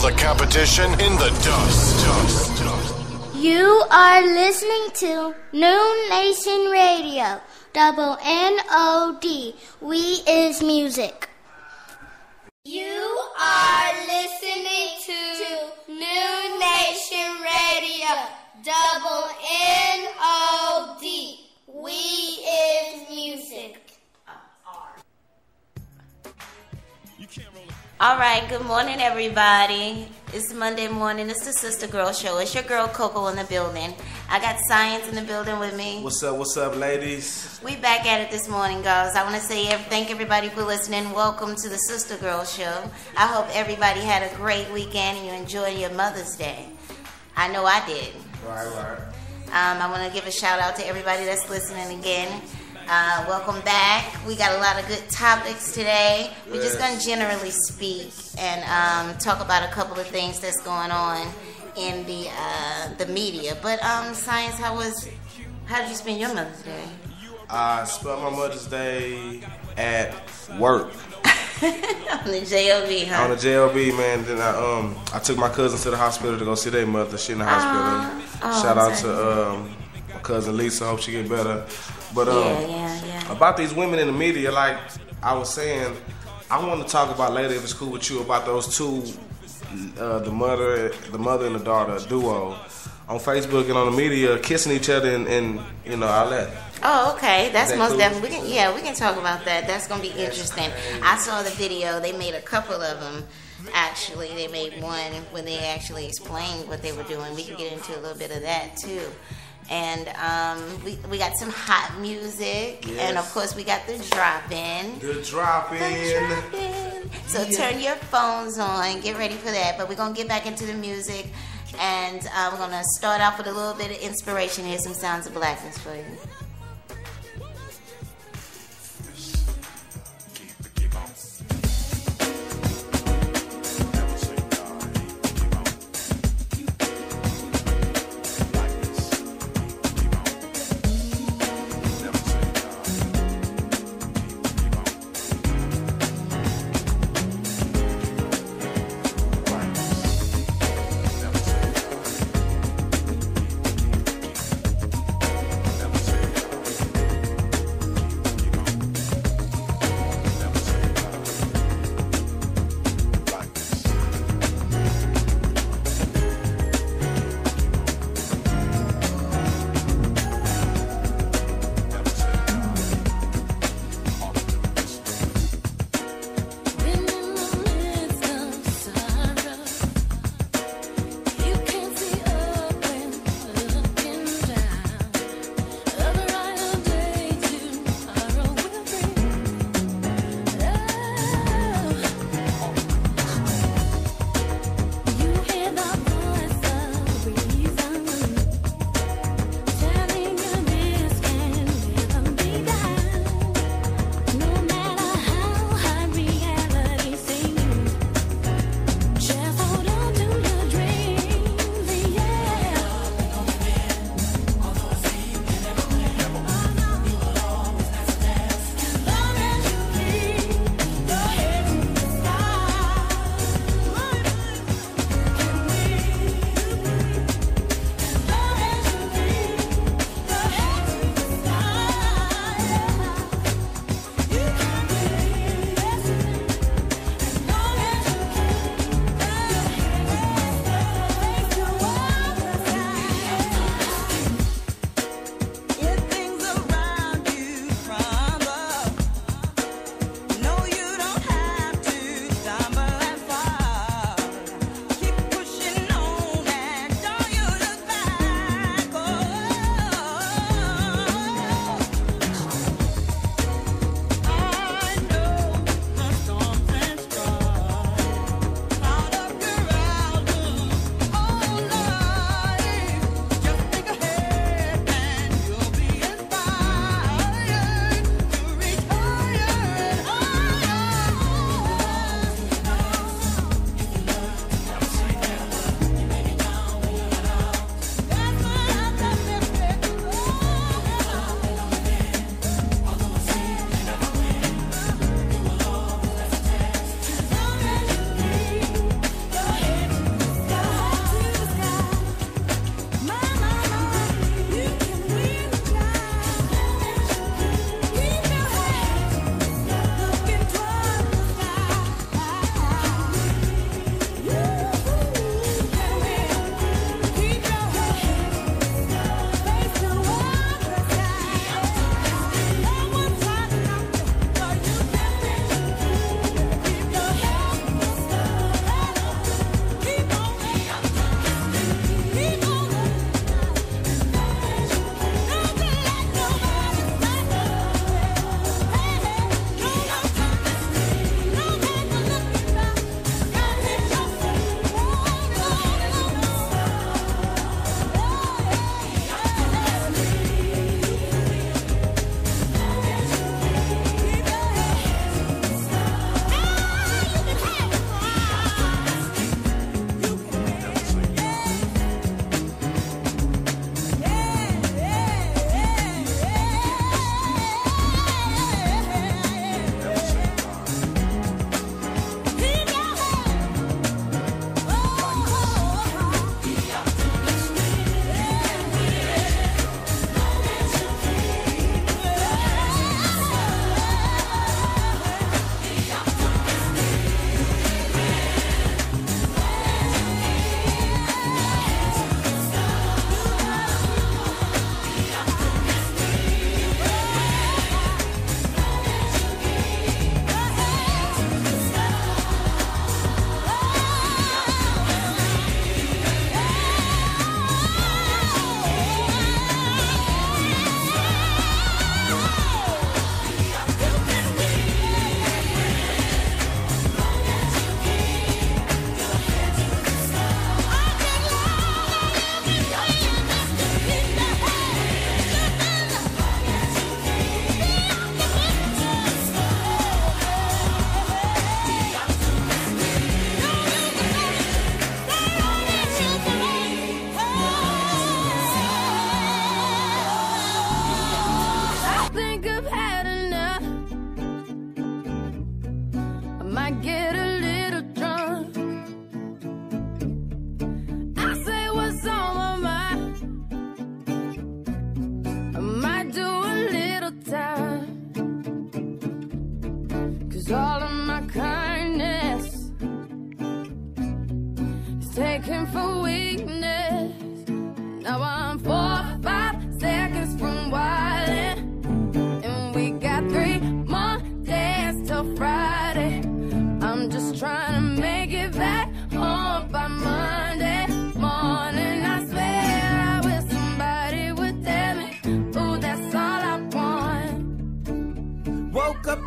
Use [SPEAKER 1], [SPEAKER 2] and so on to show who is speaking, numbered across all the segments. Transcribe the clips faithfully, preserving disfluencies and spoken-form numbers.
[SPEAKER 1] the competition in the dust. dust, dust.
[SPEAKER 2] You are listening to New Nation Radio, double N O D. We is music. You are listening to New Nation Radio, double N O D. We is music.
[SPEAKER 3] All right, good morning, everybody. It's Monday morning. It's the Sister Girl Show. It's your girl, Coco, in the building. I got Science in the building with me.
[SPEAKER 4] What's up, what's up, ladies?
[SPEAKER 3] We back at it this morning, guys. I want to say thank everybody for listening. Welcome to the Sister Girl Show. I hope everybody had a great weekend and you enjoyed your Mother's Day. I know I did.
[SPEAKER 4] Right, right.
[SPEAKER 3] Um, I want to give a shout out to everybody that's listening again. Uh, welcome back. We got a lot of good topics today. We're
[SPEAKER 4] yes.
[SPEAKER 3] just going to generally speak and um, talk about a couple of things that's going on in the uh, the media. But um, Science, how was? How did you spend your Mother's Day?
[SPEAKER 4] I spent my Mother's Day at work.
[SPEAKER 3] On the J O B, huh?
[SPEAKER 4] On the J O B, man. Then I um I took my cousin to the hospital to go see their mother. She in the hospital.
[SPEAKER 3] Oh,
[SPEAKER 4] Shout out
[SPEAKER 3] sorry.
[SPEAKER 4] to um my cousin Lisa. Hope she get better. But um,
[SPEAKER 3] yeah, yeah, yeah.
[SPEAKER 4] about these women in the media, like I was saying, I want to talk about later, if it's cool with you, about those two, uh, the mother, the mother and the daughter duo, on Facebook and on the media, kissing each other and, and you know all that.
[SPEAKER 3] Oh, okay. That's
[SPEAKER 4] Is that
[SPEAKER 3] most
[SPEAKER 4] cool?
[SPEAKER 3] definitely. We can, yeah, we can talk about that. That's gonna be interesting. I saw the video. They made a couple of them. Actually, they made one when they actually explained what they were doing. We can get into a little bit of that too. And um, we we got some hot music,
[SPEAKER 4] yes.
[SPEAKER 3] and of course we got the drop in.
[SPEAKER 4] The drop in.
[SPEAKER 3] The drop in. So
[SPEAKER 4] yeah.
[SPEAKER 3] turn your phones on, get ready for that. But we're gonna get back into the music, and uh, we're gonna start off with a little bit of inspiration. Here's some Sounds of Blackness for you.
[SPEAKER 5] Never say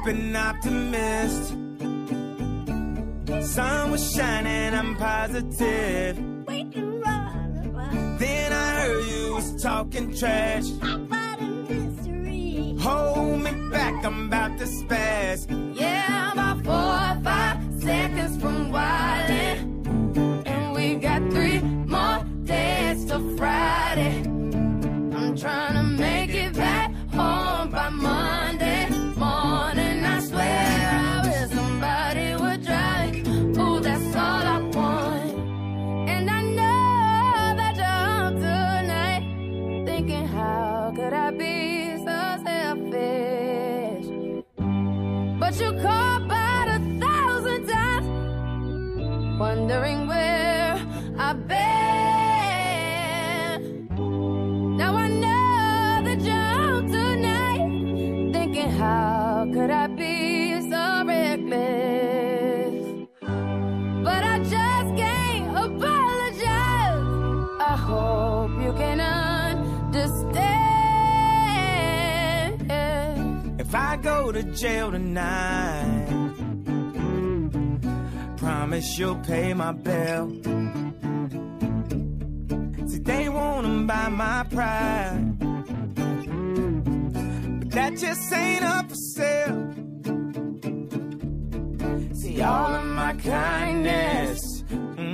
[SPEAKER 5] an optimist. Sun was shining, I'm positive. Then I heard you was talking trash. Hold me back, I'm about to spaz.
[SPEAKER 6] Yeah, about four or five seconds from wildin', and we got three more days till Friday. I'm trying to make it back home by Monday morning. I swear I wish somebody would drive. Ooh, that's all I want. And I know that you're up tonight, thinking how could I be so selfish? But you called about a thousand times, wondering where I've been. Now I know that you're up tonight, thinking how could I be so reckless? But I just can't apologize. I hope you can understand.
[SPEAKER 5] If I go to jail tonight, promise you'll pay my bill. See, they wanna buy my pride, but that just ain't up for sale. See, all of my kindness,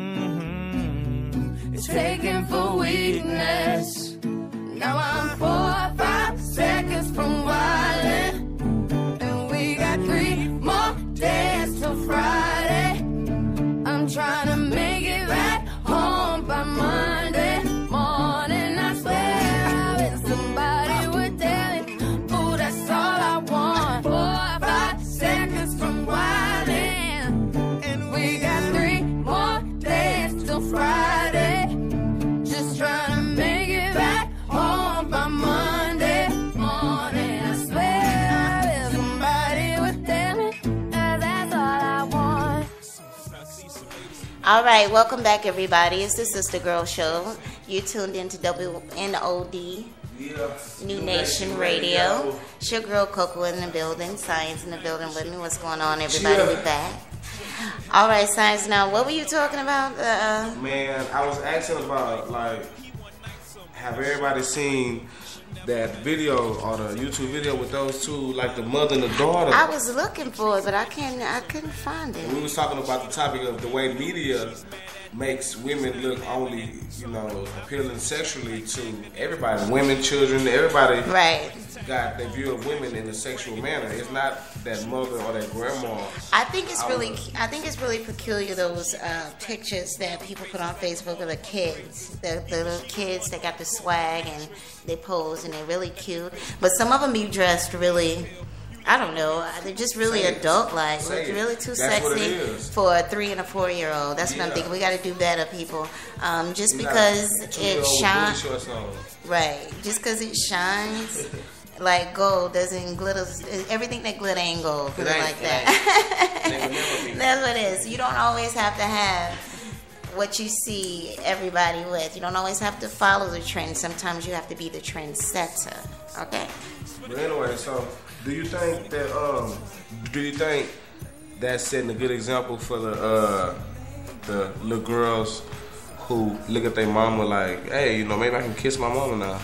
[SPEAKER 5] mm-hmm, is taken for weakness. Now I'm four or five seconds from wildin', and we got three more days till Friday. I'm trying to make it back home by Monday morning. I swear I wish somebody would tell me, ooh, that's all I want. Four or five seconds from wildin', and we got three more days till Friday. Just trying to make it back home by Monday morning. I swear I wish somebody would tell me, uh, that's all I want.
[SPEAKER 3] All right, welcome back, everybody. It's the Sister Girl Show. You tuned into W N O D,
[SPEAKER 4] Yeah.
[SPEAKER 3] New Nation Radio. It's your girl Coco in the building, Science in the building with me. What's going on, everybody?
[SPEAKER 4] Yeah.
[SPEAKER 3] We back. All right, Science. Now, what were you talking about? Uh,
[SPEAKER 4] Man, I was asking about, like, have everybody seen that video or the YouTube video with those two, like the mother and the daughter?
[SPEAKER 3] I was looking for it, but I can't. I couldn't find
[SPEAKER 4] We
[SPEAKER 3] it.
[SPEAKER 4] was talking about the topic of the way media makes women look only, you know, appealing sexually to everybody, women, children, everybody.
[SPEAKER 3] Right.
[SPEAKER 4] Got their view of women in a sexual manner. It's not that mother or that grandma.
[SPEAKER 3] I think it's really, I think it's really peculiar, those uh, pictures that people put on Facebook of the kids, the, the little kids that got the swag and they pose and they're really cute. But some of them be dressed really, I don't know, they're just really
[SPEAKER 4] Say it.
[SPEAKER 3] adult-like.
[SPEAKER 4] Say
[SPEAKER 3] It's
[SPEAKER 4] it.
[SPEAKER 3] really too
[SPEAKER 4] That's what it
[SPEAKER 3] sexy
[SPEAKER 4] is.
[SPEAKER 3] for a three and a four-year-old. That's what I'm
[SPEAKER 4] Yeah.
[SPEAKER 3] thinking. We got to do better, people. Um, just
[SPEAKER 4] You got
[SPEAKER 3] because
[SPEAKER 4] a
[SPEAKER 3] it
[SPEAKER 4] two-year-old with
[SPEAKER 3] shines,
[SPEAKER 4] booty shorts on.
[SPEAKER 3] right? Just because it shines. Like gold doesn't glitter. Everything that glitter ain't gold. Put
[SPEAKER 4] It
[SPEAKER 3] it
[SPEAKER 4] ain't,
[SPEAKER 3] like
[SPEAKER 4] it
[SPEAKER 3] that.
[SPEAKER 4] ain't. They will never be.
[SPEAKER 3] That's what it is. You don't always have to have what you see everybody with. You don't always have to follow the trend. Sometimes you have to be the trendsetter. Okay?
[SPEAKER 4] But anyway, so do you think that um do you think that's setting a good example for the uh the little girls who look at their mama like, hey, you know, maybe I can kiss my mama now?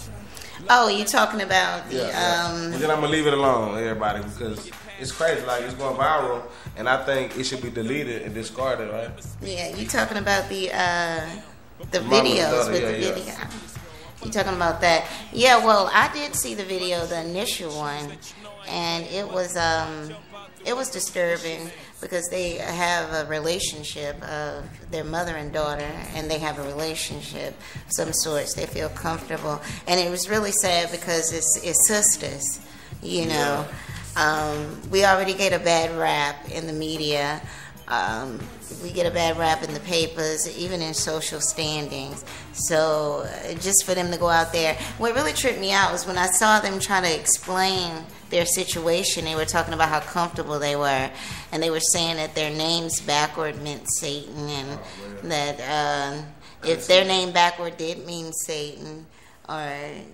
[SPEAKER 3] Oh, you talking about the um
[SPEAKER 4] And then I'm gonna leave it alone, everybody, because it's crazy. Like, it's going viral, and I think it should be deleted and discarded, right?
[SPEAKER 3] yeah, you talking about the uh the
[SPEAKER 4] Mama's
[SPEAKER 3] videos
[SPEAKER 4] daughter,
[SPEAKER 3] with
[SPEAKER 4] yeah,
[SPEAKER 3] the
[SPEAKER 4] yeah.
[SPEAKER 3] video. You talking about that? Yeah, well, I did see the video, the initial one, and it was um it was disturbing because they have a relationship of their mother and daughter, and they have a relationship of some sorts. They feel comfortable, and it was really sad because it's it's sisters, you know. Um, we already get a bad rap in the media. Um, we get a bad rap in the papers, even in social standings. So uh, just for them to go out there, what really tripped me out was when I saw them trying to explain their situation. They were talking about how comfortable they were, and they were saying that their names backward meant Satan, and that uh, if their name backward did mean Satan, or that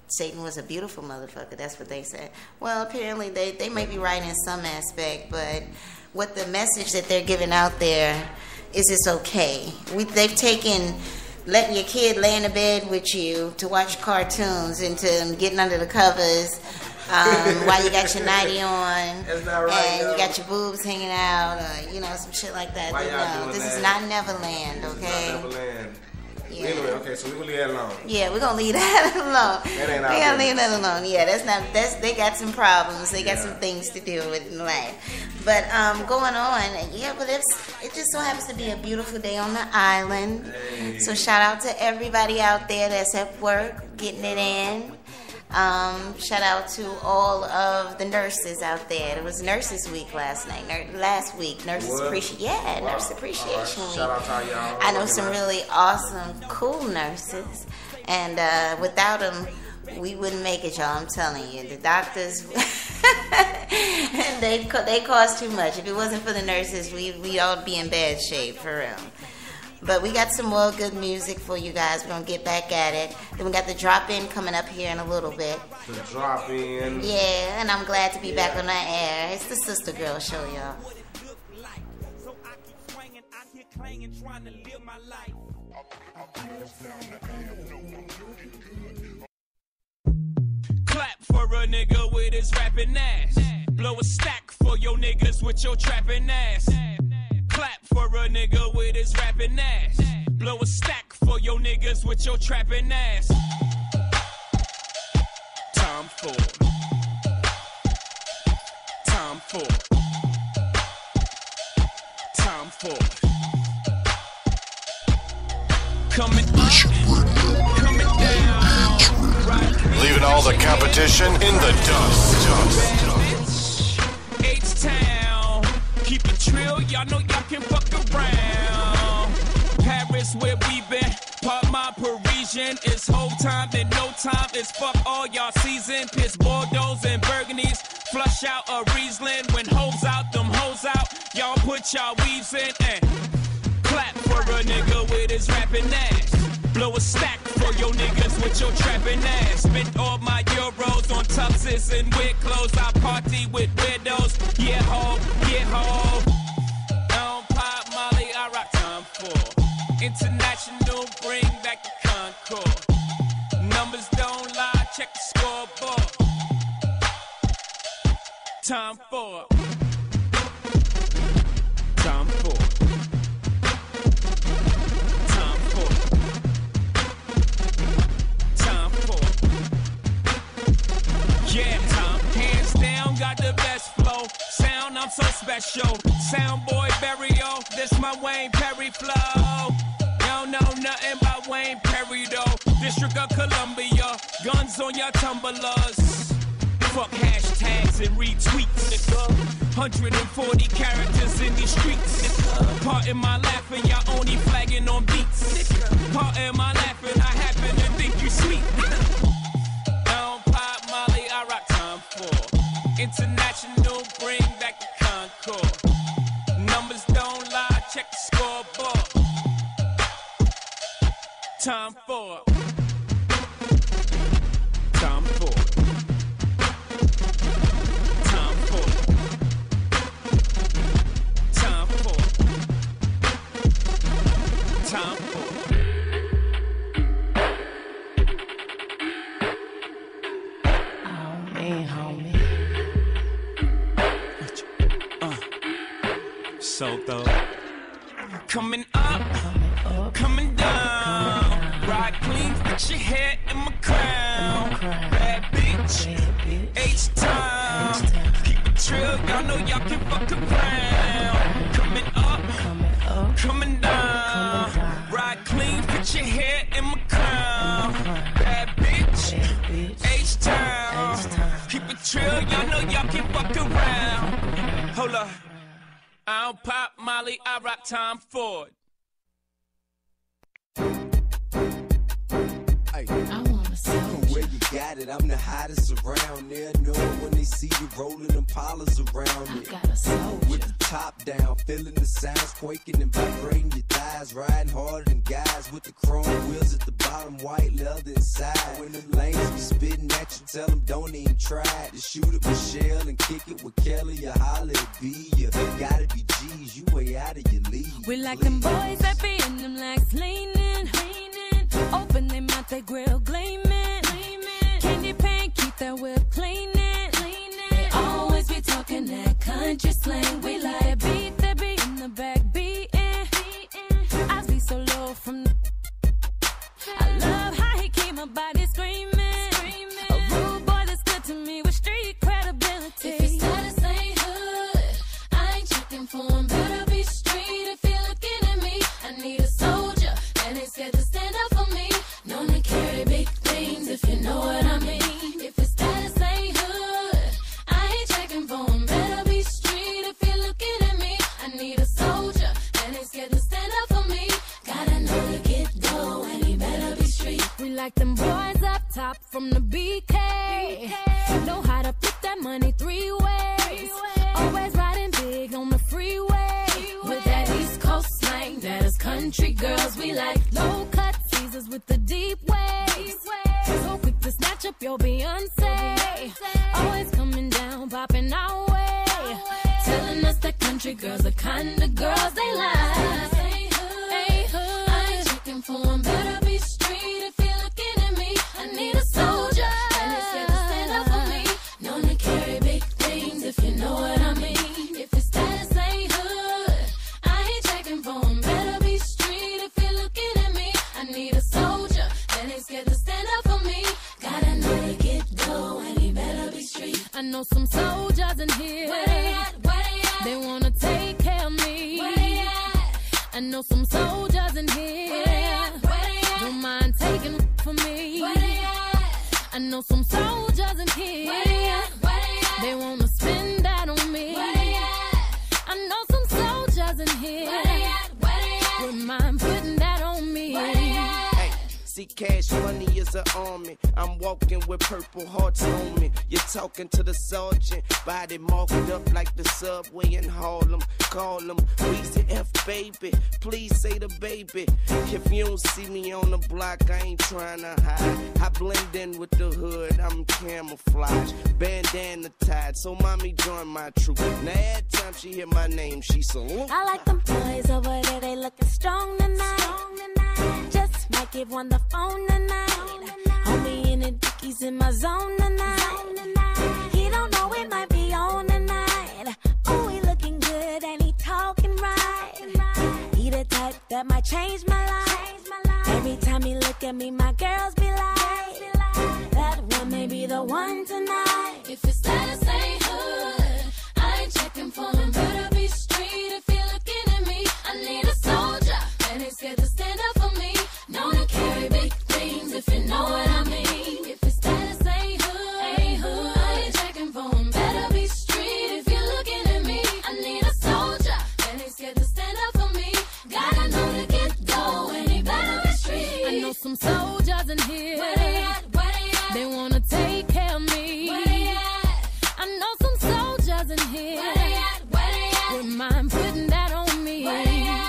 [SPEAKER 3] Satan was a beautiful motherfucker. That's what they said. Well, apparently they, they may be right in some aspect, but what the message that they're giving out there is it's okay. We, they've taken letting your kid lay in the bed with you to watch cartoons into getting under the covers um, while you got your nightie on.
[SPEAKER 4] That's not right,
[SPEAKER 3] and
[SPEAKER 4] yo.
[SPEAKER 3] you got your boobs hanging out, or you know, some shit like that.
[SPEAKER 4] Why y'all
[SPEAKER 3] no,
[SPEAKER 4] doing
[SPEAKER 3] this
[SPEAKER 4] that?
[SPEAKER 3] is not Neverland,
[SPEAKER 4] This
[SPEAKER 3] okay?
[SPEAKER 4] is not Neverland.
[SPEAKER 3] Yeah.
[SPEAKER 4] Anyway, okay, so we're gonna leave that alone.
[SPEAKER 3] Yeah, we're gonna leave that alone.
[SPEAKER 4] That ain't
[SPEAKER 3] we're
[SPEAKER 4] our
[SPEAKER 3] gonna
[SPEAKER 4] business.
[SPEAKER 3] leave that alone. Yeah, that's not that's they got some problems. They got
[SPEAKER 4] Yeah.
[SPEAKER 3] some things to deal with in life. But um going on, yeah, but it's it just so happens to be a beautiful day on the island.
[SPEAKER 4] Hey.
[SPEAKER 3] So shout out to everybody out there that's at work, getting it in. Um, shout out to all of the nurses out there. It was Nurses Week last night. Nur- last week, Nurses
[SPEAKER 4] What?
[SPEAKER 3] Appreciation. Yeah,
[SPEAKER 4] Wow.
[SPEAKER 3] Nurse Appreciation
[SPEAKER 4] All right.
[SPEAKER 3] Week.
[SPEAKER 4] Shout out to all y'all.
[SPEAKER 3] I know some really awesome, cool nurses, and uh, without them, we wouldn't make it, y'all. I'm telling you, the doctors, they co- they cost too much. If it wasn't for the nurses, we we all be in bad shape for real. But we got some more good music for you guys. We're gonna get back at it. Then we got the drop in coming up here in a little bit.
[SPEAKER 4] The drop in.
[SPEAKER 3] Yeah, and I'm glad to be back on the air. It's the Sister Girl Show, y'all.
[SPEAKER 7] Clap for a nigga with his rapping ass. Blow a stack for your niggas with your trapping ass. Clap for a nigga with his rapping ass. Blow a stack for your niggas with your trapping ass. Time for. Time for. Time for. Coming up, coming down. Right.
[SPEAKER 1] Leaving all the competition in the dust.
[SPEAKER 7] H-Town, keep it trill, y'all know y'all can fuck around. Paris where we been, part my Parisian. It's whole time, then no time, it's fuck all y'all season. Piss Bordeaux and Burgundies, flush out a Riesling. When hoes out, them hoes out, y'all put y'all weaves in and clap for a nigga with his rapping ass. Blow a stack for your niggas with your trapping ass. Spent all my euros on tuxes and weird clothes. I party with widows. Yeah, ho, yeah, ho. I don't pop Molly, I rock time for. International, bring back the Concord. Numbers don't lie, check the scoreboard. Time for. Time for. Time for. Time for. Yeah, time. Hands down, got the best flow. Sound, I'm so special. Sound boy Barrio, this my Wayne Perry flow. Y'all know nothing about Wayne Perry though. District of Columbia, guns on your tumblers. Fuck hashtags and retweets, nigga. one hundred forty characters in these streets. Pardon my laughing, y'all only flagging on beats. Pardon my laughing, I happen to think you sweet. I don't pop Molly, I rock time for. International, bring back the Concord. Numbers don't lie, check the scoreboard. Time for. Time for. Time for. Time for. Time for.
[SPEAKER 8] Oh man, homie.
[SPEAKER 7] Uh, so though. Coming up, coming down. Ride clean, put your hair in my crown. Bad bitch, H-Town. Keep it trill, y'all know y'all can fuck around. Coming up, coming down. Ride clean, put your hair in my crown. Bad bitch, H-Town. Keep it trill, y'all know y'all can fuck around. Hold up. I don't pop Molly, I rock Tom Ford.
[SPEAKER 8] I wanna see
[SPEAKER 9] Where you got it, I'm the hottest around there. Know when they see you rolling them polars around
[SPEAKER 8] I
[SPEAKER 9] it.
[SPEAKER 8] got a soldier.
[SPEAKER 9] With the top down, feeling the sounds quaking and vibrating your thighs eyes, riding harder than guys with the chrome wheels at the bottom, white leather inside. When them lanes be spitting at you, tell them don't even try to shoot at Michelle and kick it with Kelly or holler at B. You gotta be G's, you way out of your league.
[SPEAKER 6] We like them boys that be in them legs leaning, leaning. Open them out, they grill gleaming, gleaming. Candy paint, keep that whip cleaning, cleaning. They always be talking that country slang. We like that beat, that beat in the back beating. I be so low from the I love how he keep my body screaming, screaming. A rude boy that's good to me with street credibility.
[SPEAKER 5] If his status ain't hood, I ain't checking for him. Better be street if you're looking at me. I need a soldier and ain't scared to stand up for me. Known to carry big things if you know what I mean. If his status ain't hood, I ain't checking for him. Better be street if you're looking at me. I need a soldier and ain't scared to stand up for me. Gotta know to get dough and he better be street.
[SPEAKER 6] We like them boys up top from the B K. Know how to flip that money three ways. Always riding big on the freeway.
[SPEAKER 5] With that East Coast slang, that is country girls we like.
[SPEAKER 6] Low cut Caesars with the deep waves. So quick to snatch up your Beyonce. Always coming down, popping our way.
[SPEAKER 5] Telling us that country girls the kind of girls they like. Ain't hood, I ain't checking for them. Better be street if you're looking at me. I need a soldier and it's scared to stand up for me. Known to carry big things if you know what I mean. If his status ain't hood, I ain't checking for him. Better be street if you're looking at me. I need a soldier and ain't scared to stand up for me. Gotta know to get dough and he better be street.
[SPEAKER 6] I know some soldiers in here.
[SPEAKER 5] Where they at? Where they at?
[SPEAKER 6] They wanna take care of me.
[SPEAKER 5] Where they at?
[SPEAKER 6] I know some soldiers in here.
[SPEAKER 5] Where they at? Where they at?
[SPEAKER 6] Don't mind taking for me.
[SPEAKER 5] Where they at?
[SPEAKER 6] I know some soldiers in here.
[SPEAKER 5] Where they at? Where they at?
[SPEAKER 6] They wanna spend that on me.
[SPEAKER 5] Where they at?
[SPEAKER 6] I know some soldiers in here.
[SPEAKER 5] Where they at? Where they at?
[SPEAKER 6] Wouldn't mind putting that on me.
[SPEAKER 5] Where they at?
[SPEAKER 10] Hey, see, cash money is an army. I'm walking with purple hearts on me. You're talking to the sergeant, body marked up like the subway in Harlem. Call him Weezy F, baby. Please say the baby. If you don't see me on the block, I ain't trying to hide. I blend in with the hood, I'm camouflage. Bandana tied, so mommy join my troop. Now every time she hear my name, she salute.
[SPEAKER 6] I like them boys over there, they looking strong tonight. Strong tonight. Just might give one the phone tonight. Homie in the dickies in my zone tonight. He don't know it might be on tonight. Oh, he looking good and he talking right. He the type that might change my life. Every time he look at me, my girls be like, that one may be the one tonight.
[SPEAKER 5] If his status ain't hood, I ain't checking for him. Better be street if you're looking at me. I need a soldier and ain't scared to stand up for me. Known to carry big things if you know what I mean. If his status ain't hood, ain't hood, I ain't checking for him. Better be street if you're looking at me. I need a soldier and ain't scared to stand up for me. Gotta know to get dough and he better be street.
[SPEAKER 6] I know some soldiers in here.
[SPEAKER 5] Where they at? Where they at?
[SPEAKER 6] They wanna take care of me.
[SPEAKER 5] Where they at?
[SPEAKER 6] I know some soldiers in here.
[SPEAKER 5] Where they at? Where they at?
[SPEAKER 6] Wouldn't mind putting that on me.
[SPEAKER 5] Where they at?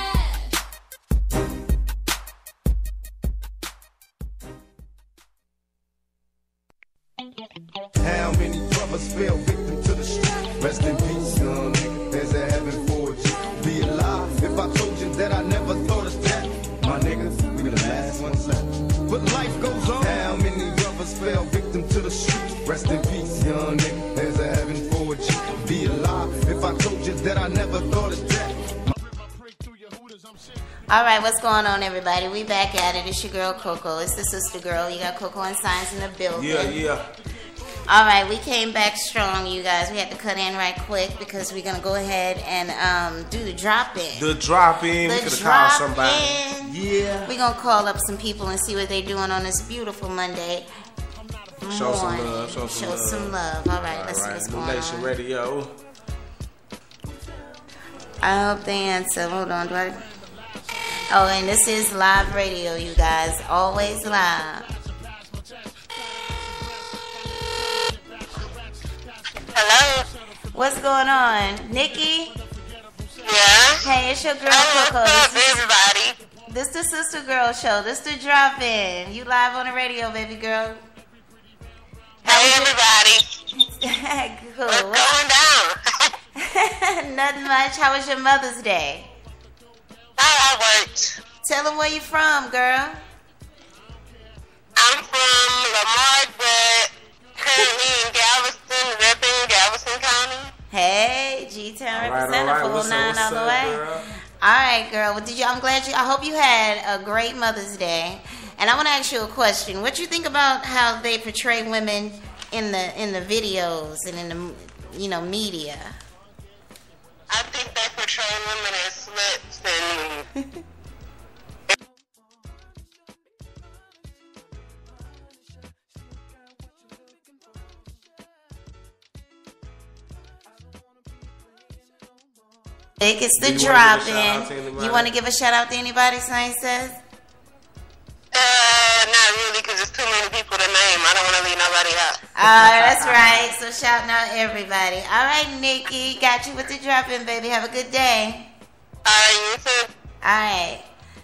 [SPEAKER 11] How many brothers fell victim to the street? Rest in peace, young nigga. There's a heaven for you. Be alive if I told you that I never thought of that. My niggas, we the last ones left. But life goes on. How many brothers fell victim to the street? Rest in peace, young nigga. There's a heaven for you. Be alive if I told you that I never thought of that.
[SPEAKER 3] All right, what's going on, everybody? We back at it. It's your girl, Coco. It's the sister girl. You got Coco and Science in the building.
[SPEAKER 4] Yeah, yeah.
[SPEAKER 3] All right, we came back strong, you guys. We had to cut in right quick because we're going to go ahead and um, do the drop-in.
[SPEAKER 4] The drop-in. We could have called somebody.
[SPEAKER 3] Yeah. We're going to call up some people and see what they're doing on this beautiful Monday morning.
[SPEAKER 4] Show some love. Show some
[SPEAKER 3] show
[SPEAKER 4] love.
[SPEAKER 3] Some love. All right,
[SPEAKER 4] All
[SPEAKER 3] let's
[SPEAKER 4] right.
[SPEAKER 3] see what's
[SPEAKER 4] New
[SPEAKER 3] going
[SPEAKER 4] Nation
[SPEAKER 3] on.
[SPEAKER 4] Radio.
[SPEAKER 3] I hope they answer. Hold on. Do I... Oh, and this is live radio, you guys. Always live.
[SPEAKER 12] Hello?
[SPEAKER 3] What's going on? Nikki?
[SPEAKER 12] Yeah?
[SPEAKER 3] Hey, it's your girl,
[SPEAKER 12] Hello,
[SPEAKER 3] Coco.
[SPEAKER 12] hello,
[SPEAKER 3] This is,
[SPEAKER 12] everybody.
[SPEAKER 3] This the Sister Girl Show. This the drop in. You live on the radio, baby girl.
[SPEAKER 12] Hey, everybody.
[SPEAKER 3] Cool.
[SPEAKER 12] What's going down?
[SPEAKER 3] Nothing much. How was your Mother's Day?
[SPEAKER 12] Oh, I worked.
[SPEAKER 3] Tell them where you from, girl.
[SPEAKER 12] I'm from Lamar, but currently in Galveston, repping Galveston County.
[SPEAKER 3] Hey, G-Town
[SPEAKER 4] All right,
[SPEAKER 3] representative,
[SPEAKER 4] all right.
[SPEAKER 3] full
[SPEAKER 4] What's up,
[SPEAKER 3] nine
[SPEAKER 4] what's
[SPEAKER 3] all the
[SPEAKER 4] up,
[SPEAKER 3] way.
[SPEAKER 4] girl?
[SPEAKER 3] All right, girl. Well, did you? I'm glad you. I hope you had a great Mother's Day. And I want to ask you a question. What do you think about how they portray women in the in the videos and in the you know media?
[SPEAKER 12] I think they portray women as sluts and
[SPEAKER 3] It's the
[SPEAKER 4] Do you
[SPEAKER 3] drop
[SPEAKER 4] wanna give a shout out to
[SPEAKER 3] in.
[SPEAKER 4] anybody?
[SPEAKER 3] You want to give a shout out to anybody, Saint says?
[SPEAKER 12] Uh, not really, because there's too many people to name. I don't want to leave nobody out.
[SPEAKER 3] Uh, that's right. So shouting out everybody. All right, Nikki, got you with the drop in, baby. Have a good day.
[SPEAKER 12] All right, you too.
[SPEAKER 3] All right.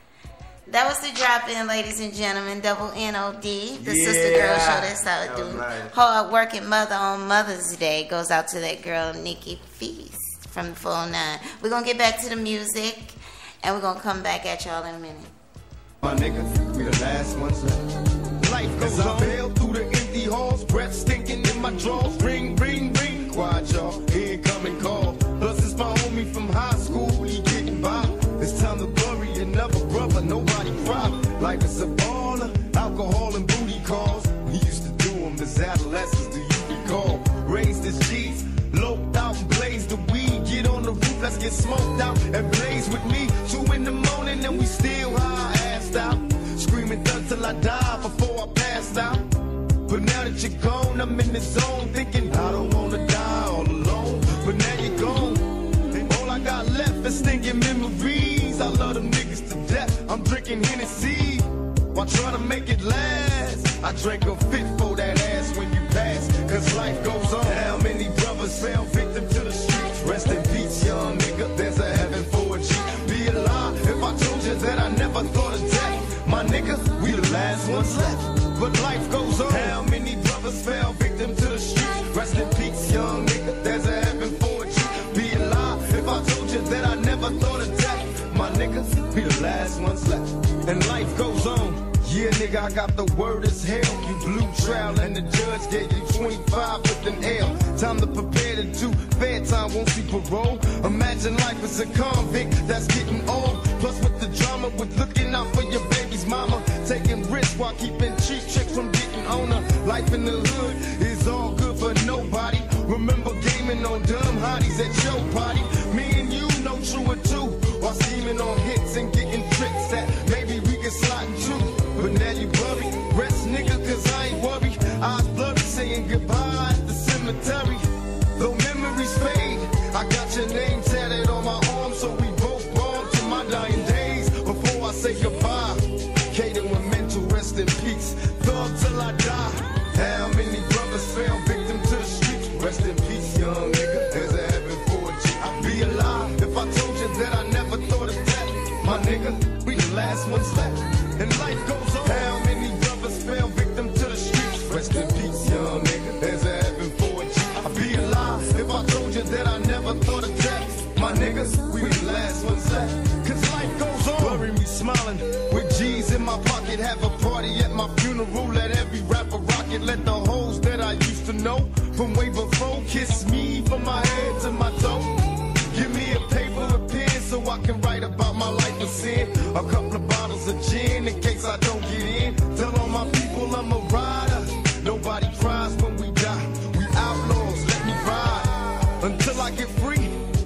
[SPEAKER 3] That was the drop in, ladies and gentlemen. Double N O D, the
[SPEAKER 4] Yeah.
[SPEAKER 3] Sister Girl Show. That's how it
[SPEAKER 4] That
[SPEAKER 3] do.
[SPEAKER 4] was nice.
[SPEAKER 3] Hard working mother on Mother's Day goes out to that girl, Nikki Feast from the four oh nine. We're going to get back to the music, and we're going to come back at y'all in a minute.
[SPEAKER 11] My niggas, we the last ones left. Life goes on. I bail through the empty halls, breath stinking in my drawers. Ring, ring, ring. Quiet, y'all. Incoming call. Plus, it's my homie from high school. He getting by. It's time to bury another brother. Nobody cry. Life is a baller. Alcohol and booty calls. We used to do them as adolescents. Do you recall? Raised as G's. Loped out and blazed the weed. Get on the roof. Let's get smoked out and blaze with me. Two in the morning and we still high. Out, screaming thug till I die before I passed out. But now that you're gone, I'm in the zone, thinking I don't wanna die all alone. But now you're gone, and all I got left is stinking memories. I love them niggas to death. I'm drinking Hennessy while trying to make it last. I drank a fit for that ass when you pass, cause life goes on. How many brothers fell victim to the streets? Rest in peace, young nigga. There's a heaven for a G. Be a lie if I told you that I never thought of death. My nigga, we the last ones left. But life goes on. How many brothers fell victim to the streets? Rest in peace, young nigga. There's a heaven for a G. Be a lie if I told you that I never thought of death. My nigga, we the last ones left. And life goes on. Yeah, nigga, I got the word as hell. You blew trial and the judge gave you twenty-five with an L. Time to prepare to do fair time, won't see parole. Imagine life as a convict that's getting old. Plus with the drama, with looking out for your baby's mama. Taking risks while keeping cheap chicks from getting on her. Life in the hood is all good for nobody. Remember gaming on dumb hotties at your party. Me and you know true or two. While scheming on hits and getting tricks that maybe we can slide into. But now you worry, rest nigga, cause I ain't worried. Eyes blurry, saying goodbye at the cemetery. Though memories fade, I got your name tatted on my arm, so we both born to my dying days. Before I say goodbye, Kaden with mental rest in peace. Thug till I die. How many brothers fell victim to the streets? Rest in peace, young nigga. There's a heaven for a G. I'd be alive if I told you that I never thought of death. My nigga, we the last ones left. And life goes on. How many brothers fell victim to the streets? Rest in peace, young nigga. There's a heaven for a G. I'd be alive if I told you that I never thought of death. My niggas, we the last ones left. Cause life goes on. Bury me smiling with G's in my pocket. Have a party at my funeral. Let every rapper rock it. Let the hoes that I used to know from way before kiss me from my head to my toe. Give me a paper and pen so I can write about my life of sin. A couple of bottles of gin in case I don't get in. Tell all my people I'm a rider. Nobody cries when we die. We outlaws, let me ride until I get free.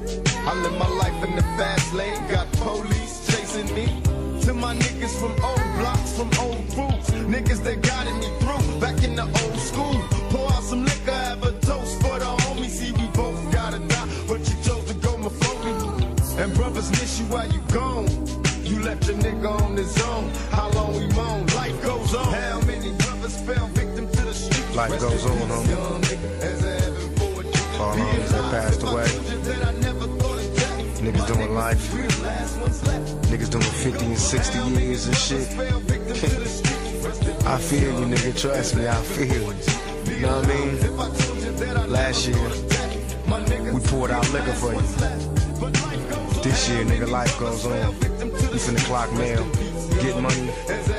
[SPEAKER 11] I live my life in the fast lane. Got police chasing me. To my niggas from old blocks, from old crews. Niggas that guided me through back in the old school. Pour out some liquor, have a toast for the homies. See, we both gotta die, but you chose to go before me. And brothers miss you while you gone. You left your nigga on his own. How long we moan? Life goes on. How many brothers fell victim to the streets?
[SPEAKER 4] Life goes on, homie. All homies that passed away. Niggas
[SPEAKER 11] doing life. Niggas doing fifty and sixty years and shit. I feel you, nigga. Trust me, I feel you. You know what I mean? Last year, we poured out liquor for you. This year, nigga, life goes on. We finna clock mail, get money,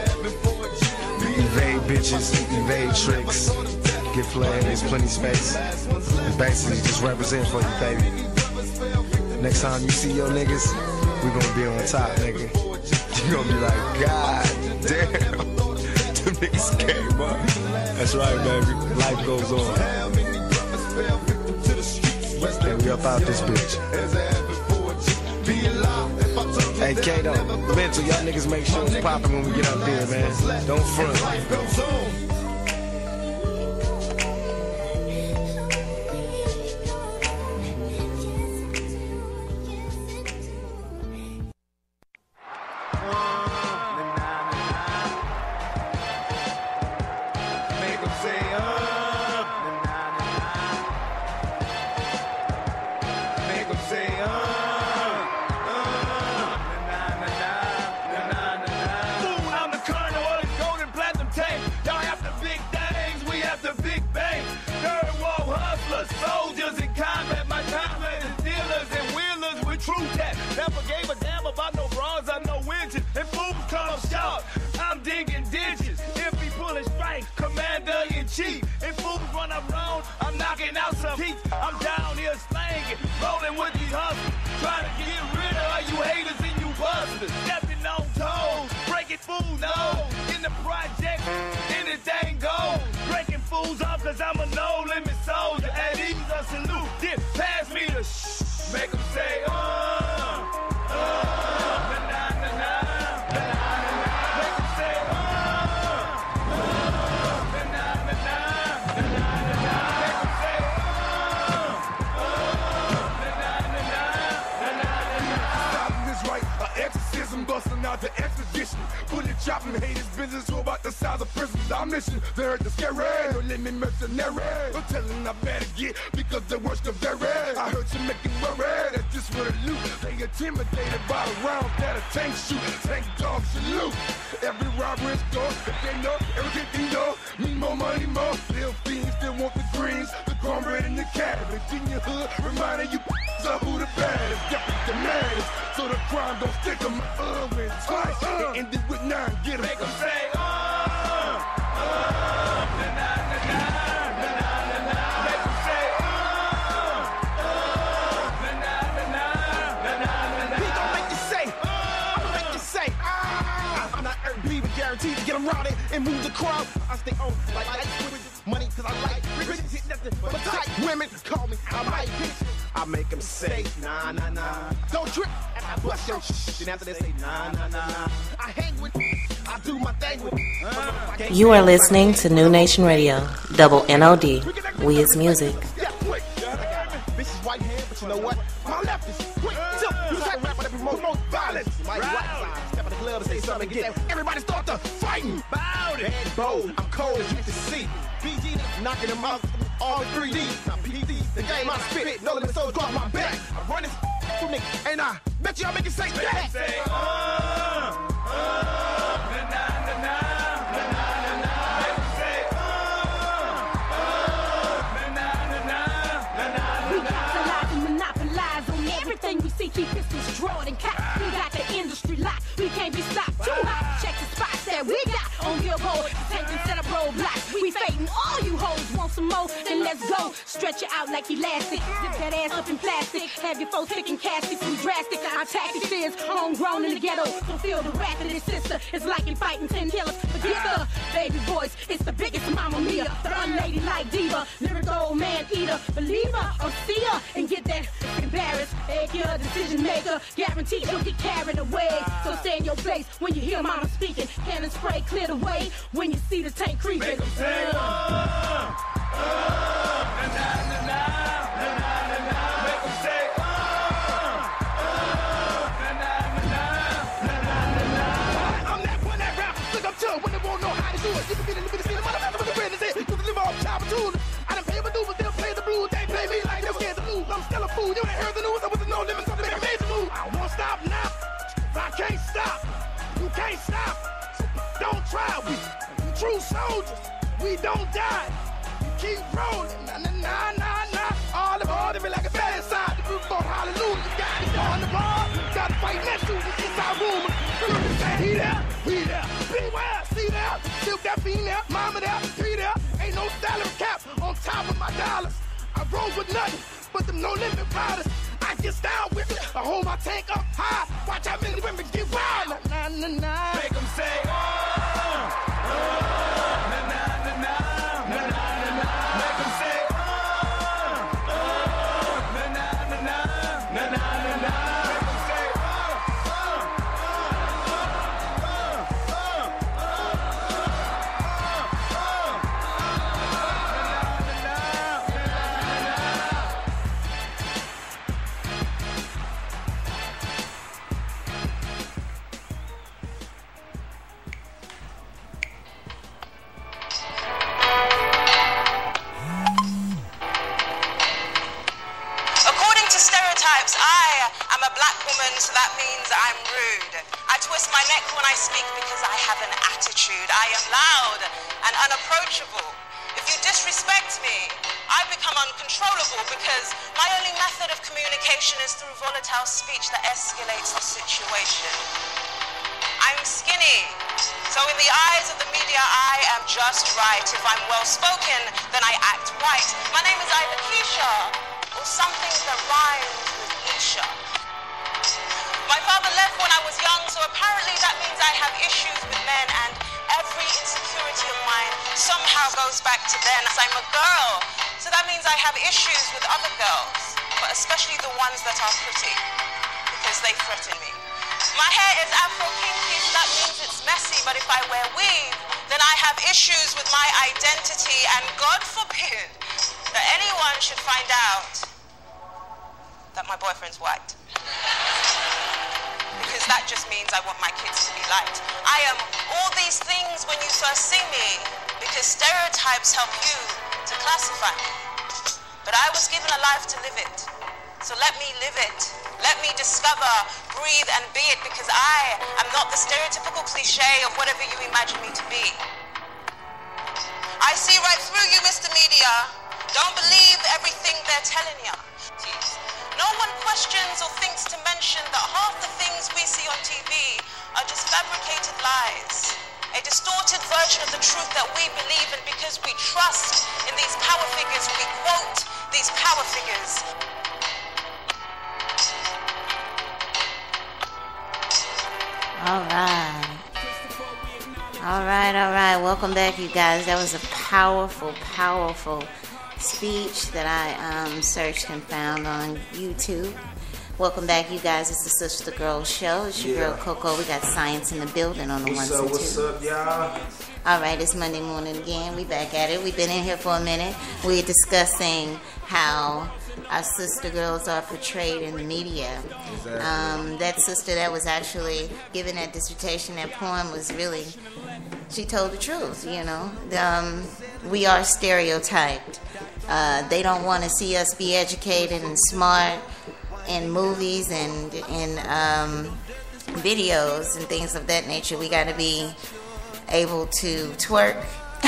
[SPEAKER 11] evade bitches, evade tricks, get played, there's plenty space. And basically just represent for you, baby. Next time you see your niggas, we gonna be on top, nigga. You gonna be like, God damn, them niggas came up. That's right, baby. Life goes on. And we up out this bitch. Hey, Kato, Mental, y'all niggas make sure it's poppin' when we get up there, man. Don't front.
[SPEAKER 13] They're the scary, no limit mercenary. I'm telling I better get because the worst of very. I heard you making worry, that's just what it loot. They intimidated by the round that a tank shoot. Tank dogs salute. Every robber is gone. If they know, everything they know. Me more money, more. Little fiends still want the greens, the cornbread and the cabbage in your hood, reminding you of who the baddest, definitely the maddest. So the crime don't stick on my uh went twice. Uh, it ended with nine. Get 'em. Make 'em say, uh.
[SPEAKER 10] Guaranteed to get them rowdy and move the crowd. I stay on like lights with money cause I like riches. Hit nothing but tight women call me. I might hit you. I make them say nah nah nah. Don't trip and I bust your shh. Then after they say nah nah nah. I hang with I do my thing with uh,
[SPEAKER 14] You are listening to New Nation Radio, double N O D. We is music.
[SPEAKER 10] Yeah, quick. This is white hand, but you know what? My left is quick. So you type rap that promote most violence. My right side. To say something, get everybody start to fighting. Bout it. Head bold. I'm cold as you can see. P G knocking them out all in three D. Now P D, the game I spit. No limit, so drop my back. I'm running through niggas, and I bet y'all make it say that. Say, uh, uh, na na na na na na na. Make it say, uh, uh, na na na na na na.
[SPEAKER 15] We capitalize and monopolize on everything we see. Keep pistols drawn and cocked. We got the industry locked. We can't be stopped. Too hot. Check the spots that we got on Billboard. Take and set up roadblocks. We fading all you hoes. Want some more? Then let's go. Stretch it out like elastic. Zip that ass up in plastic. Have your folks picking caskets. We drastic. Our tactics is homegrown in the ghetto. So feel the wrath of this sister. It's like in fighting ten killers. Forget the baby voice. It's the biggest mama mia. The unladylike diva. Lyrical old man eater. Believer or seer. And get that embarrassed. Egg your decision maker. Guaranteed you'll get carried away. So stay in your place when you hear mama speaking. Cannon spray clear the way when you see the tank creeping. Make 'em say, uh, uh, na na na na na na na. Make 'em say, uh, uh, na na na na na na na. I'm that one that rap. Look up to when they won't know how to do it. You can be in the middle of the motherfucker with the red is it. You can live off top of tune. I done pay my dues, but they'll play the blues. They play me like they scared to lose. I'm still a fool. You ain't heard the news. I wasn't no limits. I made a major move.
[SPEAKER 13] stop now. I can't stop. You can't stop. Don't try. We true soldiers. We don't die. Keep rolling. Nah, nah, nah, nah, nah. All the all be like a bad inside the roof. Hallelujah. Got it on the bar. Got to fight next to us inside room. He there. He there. Beware. See there. Still got me there. Mama there. He there. Ain't no salary cap on top of my dollars. I roll with nothing but them no limit riders. I get style with it. I hold my tank up high. Watch how many women get wild. Nah, nah, nah, nah.
[SPEAKER 7] Make them say, oh, oh, na, na, na, na, na, na, na, na. Make them say, oh, oh, na, na, na, na, na, na, na, na. Make them say, oh, oh, oh, oh, oh,
[SPEAKER 16] According to stereotypes, I am a black woman, so that means I'm rude. I twist my neck when I speak because I have an attitude. I am loud and unapproachable. If you disrespect me, I become uncontrollable because my only method of communication is through volatile speech that escalates the situation. I'm skinny, so in the eyes of the media, I am just right. If I'm well-spoken, then I act white. My name is either Keisha or something that rhymes with Isha. My father left when I was young, so apparently that means I have issues with men, and every insecurity of mine somehow goes back to then. As I'm a girl, so that means I have issues with other girls, but especially the ones that are pretty, because they threaten me. My hair is Afro kinky, so that means it's messy, but if I wear weave, then I have issues with my identity, and God forbid that anyone should find out that my boyfriend's white. Because that just means I want my kids to be liked. I am all these things when you first see me, because stereotypes help you to classify me. But I was given a life to live it, so let me live it. Let me discover, breathe, and be it, because I am not the stereotypical cliche of whatever you imagine me to be. I see right through you, Mister Media. Don't believe everything they're telling you. No one questions or thinks to mention that half the things we see on T V are just fabricated lies. A distorted version of the truth that we believe in because we trust in these power figures. We quote these power figures.
[SPEAKER 3] All right. All right, all right. Welcome back, you guys. That was a powerful, powerful speech that I um, searched and found on YouTube. Welcome back, you guys. It's the Sister Girl Show. It's your
[SPEAKER 4] Yeah.
[SPEAKER 3] girl Coco. We got science in the building on the
[SPEAKER 4] What's
[SPEAKER 3] ones
[SPEAKER 4] up,
[SPEAKER 3] and
[SPEAKER 4] what's
[SPEAKER 3] twos.
[SPEAKER 4] up, y'all?
[SPEAKER 3] All right, it's Monday morning again. We back at it. We've been in here for a minute. We're discussing how our sister girls are portrayed in the media.
[SPEAKER 4] Exactly.
[SPEAKER 3] Um, that sister that was actually giving that dissertation, that poem was really, she told the truth, you know. Um, we are stereotyped. Uh, they don't want to see us be educated and smart in movies and in um, videos and things of that nature. We got to be able to twerk.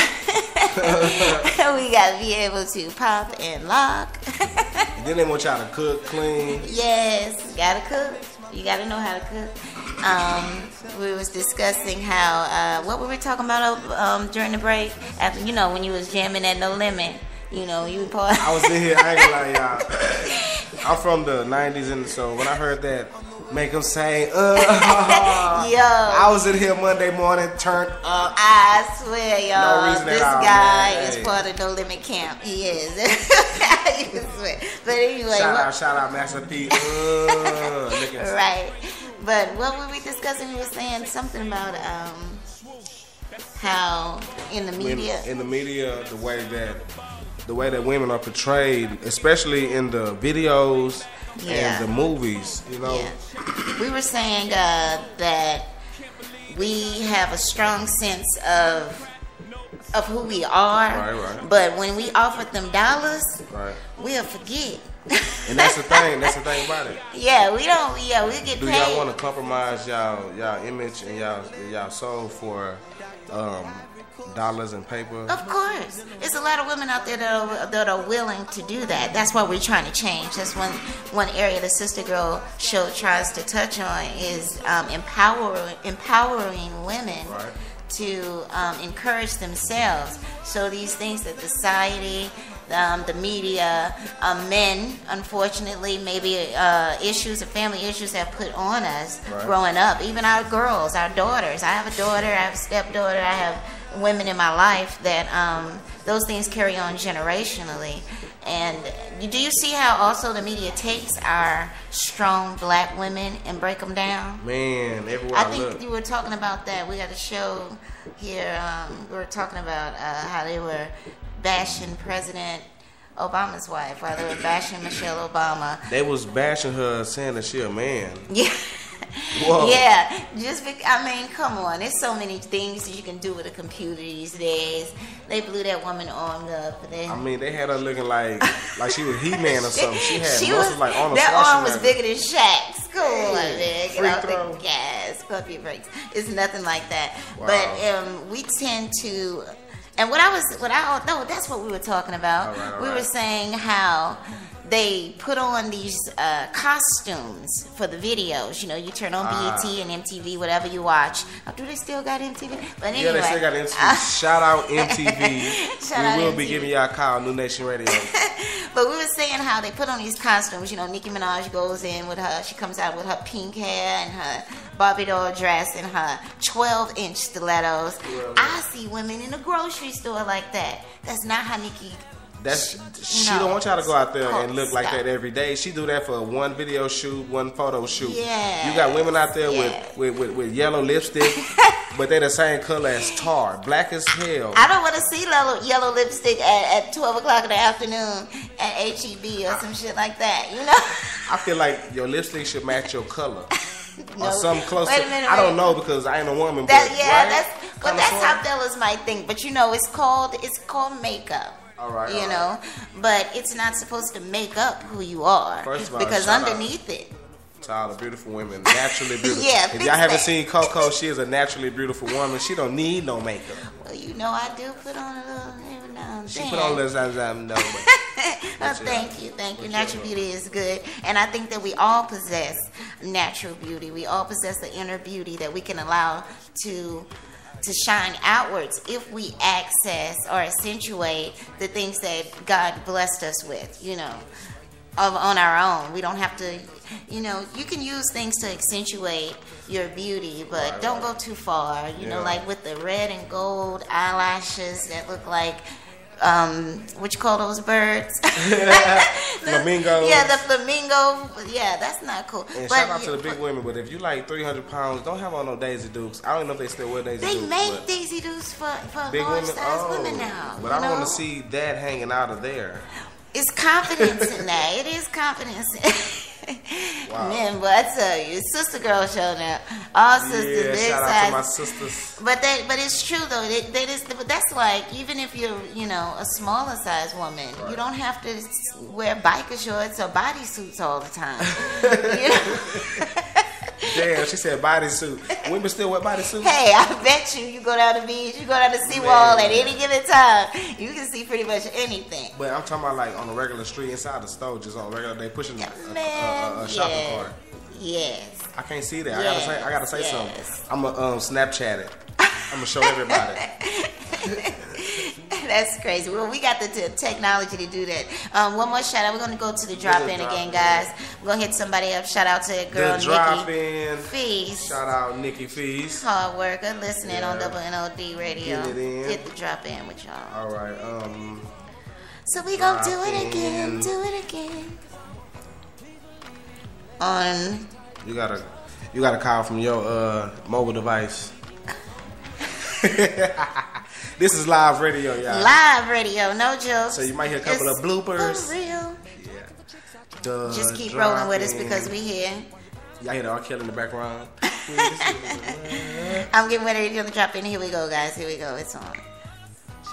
[SPEAKER 3] We got to be able to pop and lock.
[SPEAKER 4] Then they want y'all to cook, clean.
[SPEAKER 3] Yes, gotta cook. You gotta know how to cook. Um, we was discussing how uh, what we were talking about um, during the break. After, you know, when you was jamming at No Limit. You know, you part.
[SPEAKER 4] I was in here. I ain't gonna lie, y'all. I'm from the nineties, and so when I heard that, make them say, uh,
[SPEAKER 3] yo,
[SPEAKER 4] I was in here Monday morning, turned up.
[SPEAKER 3] I swear, y'all,
[SPEAKER 4] No reason
[SPEAKER 3] this
[SPEAKER 4] at all,
[SPEAKER 3] guy
[SPEAKER 4] man.
[SPEAKER 3] is
[SPEAKER 4] Hey.
[SPEAKER 3] part of No Limit Camp. He is. You swear. But anyway,
[SPEAKER 4] Shout
[SPEAKER 3] what-
[SPEAKER 4] out, shout out, Master P. Uh, look at-
[SPEAKER 3] right. But what were we discussing? We were saying something about um, how in the
[SPEAKER 4] When-
[SPEAKER 3] media.
[SPEAKER 4] in the media, the way that the way that women are portrayed, especially in the videos
[SPEAKER 3] Yeah.
[SPEAKER 4] and the movies, you know.
[SPEAKER 3] Yeah. We were saying uh, that we have a strong sense of of who we are.
[SPEAKER 4] Right, right.
[SPEAKER 3] But when we offered them dollars,
[SPEAKER 4] Right.
[SPEAKER 3] we'll forget.
[SPEAKER 4] And that's the thing. That's the thing about it.
[SPEAKER 3] Yeah, we don't. Yeah, we get
[SPEAKER 4] Do
[SPEAKER 3] paid.
[SPEAKER 4] y'all want to compromise y'all y'all image and y'all y'all soul for um, dollars and paper?
[SPEAKER 3] Of course, there's a lot of women out there that are, that are willing to do that. That's what we're trying to change. That's one one area the Sister Girl show tries to touch on is um, empower empowering women.
[SPEAKER 4] Right.
[SPEAKER 3] To um, encourage themselves. So these things that society, um, the media, um, men, unfortunately, maybe uh, issues or family issues have put on us
[SPEAKER 4] Right.
[SPEAKER 3] growing up. Even our girls, our daughters. I have a daughter, I have a stepdaughter, I have women in my life that um, those things carry on generationally. And do you see how also the media takes our strong black women and break them down?
[SPEAKER 4] Man, everywhere
[SPEAKER 3] I
[SPEAKER 4] I,
[SPEAKER 3] think
[SPEAKER 4] look.
[SPEAKER 3] you were talking about that. We got a show here. Um, we were talking about uh, how they were bashing President Obama's wife, while they were bashing Michelle Obama.
[SPEAKER 4] They was bashing her, saying that she a man.
[SPEAKER 3] Yeah.
[SPEAKER 4] Whoa.
[SPEAKER 3] Yeah, just be, I mean, come on. There's so many things that you can do with a computer these days. They blew that woman armed up. And then,
[SPEAKER 4] I mean, they had her looking like like she was He-Man or something. She had
[SPEAKER 3] She
[SPEAKER 4] muscles
[SPEAKER 3] was-
[SPEAKER 4] like Arnold
[SPEAKER 3] that arm was
[SPEAKER 4] Schwarzenegger.
[SPEAKER 3] bigger than Shaq's. Come on, man. Get
[SPEAKER 4] Free
[SPEAKER 3] off
[SPEAKER 4] throw.
[SPEAKER 3] the gas. Pump your brakes. It's nothing like that.
[SPEAKER 4] Wow.
[SPEAKER 3] But um, we tend to, and what I was, what I, no, that's what we were talking about.
[SPEAKER 4] All right, all
[SPEAKER 3] we were
[SPEAKER 4] right.
[SPEAKER 3] saying how they put on these uh, costumes for the videos. You know, you turn on
[SPEAKER 4] Ah.
[SPEAKER 3] B E T and M T V, whatever you watch. Oh, do they still got M T V? But anyway,
[SPEAKER 4] Yeah, they still got M T V. Shout out M T V.
[SPEAKER 3] Shout
[SPEAKER 4] we
[SPEAKER 3] out
[SPEAKER 4] will
[SPEAKER 3] M T V.
[SPEAKER 4] be giving y'all a call, New Nation Radio.
[SPEAKER 3] But we were saying how they put on these costumes. You know, Nicki Minaj goes in with her, she comes out with her pink hair and her Barbie doll dress and her twelve inch stilettos. I see women in the grocery store like that. That's not how Nicki.
[SPEAKER 4] That's she
[SPEAKER 3] No.
[SPEAKER 4] don't want y'all to go out there
[SPEAKER 3] Oh,
[SPEAKER 4] and look like
[SPEAKER 3] stop.
[SPEAKER 4] that every day. She do that for one video shoot, one photo shoot.
[SPEAKER 3] Yes,
[SPEAKER 4] You got women out there
[SPEAKER 3] yes.
[SPEAKER 4] with, with, with, with yellow lipstick, but they're the same color as tar, black as hell.
[SPEAKER 3] I don't want to see yellow, yellow lipstick at, at twelve o'clock in the afternoon at H E B or some shit like that, you know?
[SPEAKER 4] I feel like your lipstick should match your color.
[SPEAKER 3] No.
[SPEAKER 4] Or something close
[SPEAKER 3] Wait
[SPEAKER 4] to
[SPEAKER 3] a minute,
[SPEAKER 4] I don't
[SPEAKER 3] wait.
[SPEAKER 4] know because I ain't a woman.
[SPEAKER 3] That,
[SPEAKER 4] but,
[SPEAKER 3] yeah,
[SPEAKER 4] right?
[SPEAKER 3] that's, but
[SPEAKER 4] Kinda
[SPEAKER 3] that's
[SPEAKER 4] sorta.
[SPEAKER 3] how fellas might think. But you know, it's called, it's called makeup.
[SPEAKER 4] All right,
[SPEAKER 3] You
[SPEAKER 4] all
[SPEAKER 3] know, but it's not supposed to make up who you are.
[SPEAKER 4] First of all,
[SPEAKER 3] because
[SPEAKER 4] shout out.
[SPEAKER 3] underneath it,
[SPEAKER 4] To all the beautiful women, naturally beautiful.
[SPEAKER 3] Yeah,
[SPEAKER 4] if
[SPEAKER 3] fix
[SPEAKER 4] y'all haven't
[SPEAKER 3] that.
[SPEAKER 4] seen Coco, she is a naturally beautiful woman. She don't need no makeup.
[SPEAKER 3] well, you know, I do put on a little every now and
[SPEAKER 4] She
[SPEAKER 3] then.
[SPEAKER 4] put on a little something, something, no. but-
[SPEAKER 3] Oh, thank you, thank you. Natural beauty is good, and I think that we all possess natural beauty. We all possess the inner beauty that we can allow to to shine outwards if we access or accentuate the things that God blessed us with. You know, of on our own. We don't have to. You know, you can use things to accentuate your beauty, but
[SPEAKER 4] Right,
[SPEAKER 3] don't
[SPEAKER 4] right.
[SPEAKER 3] go too far. You know,
[SPEAKER 4] Yeah.
[SPEAKER 3] like with the red and gold eyelashes that look like. Um, what you call those birds?
[SPEAKER 4] Flamingos.
[SPEAKER 3] Yeah, the flamingo. Yeah, that's not cool.
[SPEAKER 4] And
[SPEAKER 3] but
[SPEAKER 4] shout out to the big women, but if you like three hundred pounds, don't have on no Daisy Dukes. I don't know if they still wear Daisy
[SPEAKER 3] they
[SPEAKER 4] Dukes.
[SPEAKER 3] make
[SPEAKER 4] but
[SPEAKER 3] Daisy Dukes for, for
[SPEAKER 4] big
[SPEAKER 3] large
[SPEAKER 4] women,
[SPEAKER 3] size
[SPEAKER 4] oh,
[SPEAKER 3] women now.
[SPEAKER 4] But
[SPEAKER 3] you
[SPEAKER 4] I
[SPEAKER 3] know?
[SPEAKER 4] want to see that hanging out of there.
[SPEAKER 3] It's confidence in that. It is confidence.
[SPEAKER 4] Wow.
[SPEAKER 3] Man, but I tell you, Sister Girl show now. All sisters,
[SPEAKER 4] Yeah,
[SPEAKER 3] big
[SPEAKER 4] shout
[SPEAKER 3] size.
[SPEAKER 4] out to my sisters.
[SPEAKER 3] But that, but it's true though. That, that is, but that's like even if you're, you know, a smaller size woman, you don't have to s- wear biker shorts or bodysuits all the time. You know?
[SPEAKER 4] Damn, she said bodysuit. Women still wear bodysuits?
[SPEAKER 3] Hey, I bet you, you go down the beach, you go down the seawall at any given time, you can see pretty much anything.
[SPEAKER 4] But I'm talking about like on a regular street inside the store, just on a regular day, pushing a, a,
[SPEAKER 3] Man,
[SPEAKER 4] a, a shopping
[SPEAKER 3] yeah.
[SPEAKER 4] cart.
[SPEAKER 3] Yes.
[SPEAKER 4] I can't see that. I gotta say, I gotta say
[SPEAKER 3] Yes,
[SPEAKER 4] something. I'm gonna um, Snapchat it. I'm gonna show everybody.
[SPEAKER 3] That's crazy. Well, we got the, the technology to do that. Um, one more shout out. We're going to go to the drop in
[SPEAKER 4] drop
[SPEAKER 3] again,
[SPEAKER 4] in.
[SPEAKER 3] guys. We're going to hit somebody up. Shout out to that girl,
[SPEAKER 4] The drop
[SPEAKER 3] Nikki
[SPEAKER 4] in.
[SPEAKER 3] Feast.
[SPEAKER 4] Shout out Nikki Feast.
[SPEAKER 3] Hard worker, listening
[SPEAKER 4] Yeah.
[SPEAKER 3] on W N O D radio.
[SPEAKER 4] Get it in.
[SPEAKER 3] Hit the drop in with y'all.
[SPEAKER 4] All right. Um.
[SPEAKER 3] So we going to do
[SPEAKER 4] drop
[SPEAKER 3] it again.
[SPEAKER 4] in.
[SPEAKER 3] Do it again. On.
[SPEAKER 4] You gotta, you gotta call from your uh mobile device. This is live radio, y'all.
[SPEAKER 3] Live radio, no jokes.
[SPEAKER 4] So you might hear a couple
[SPEAKER 3] It's
[SPEAKER 4] of bloopers.
[SPEAKER 3] For real.
[SPEAKER 4] The
[SPEAKER 3] Just keep
[SPEAKER 4] drop
[SPEAKER 3] rolling with us
[SPEAKER 4] in.
[SPEAKER 3] because we here.
[SPEAKER 4] Y'all hear the R. Kelly in the background.
[SPEAKER 3] I'm getting ready to do the drop in. Here we go, guys. Here we go. It's on.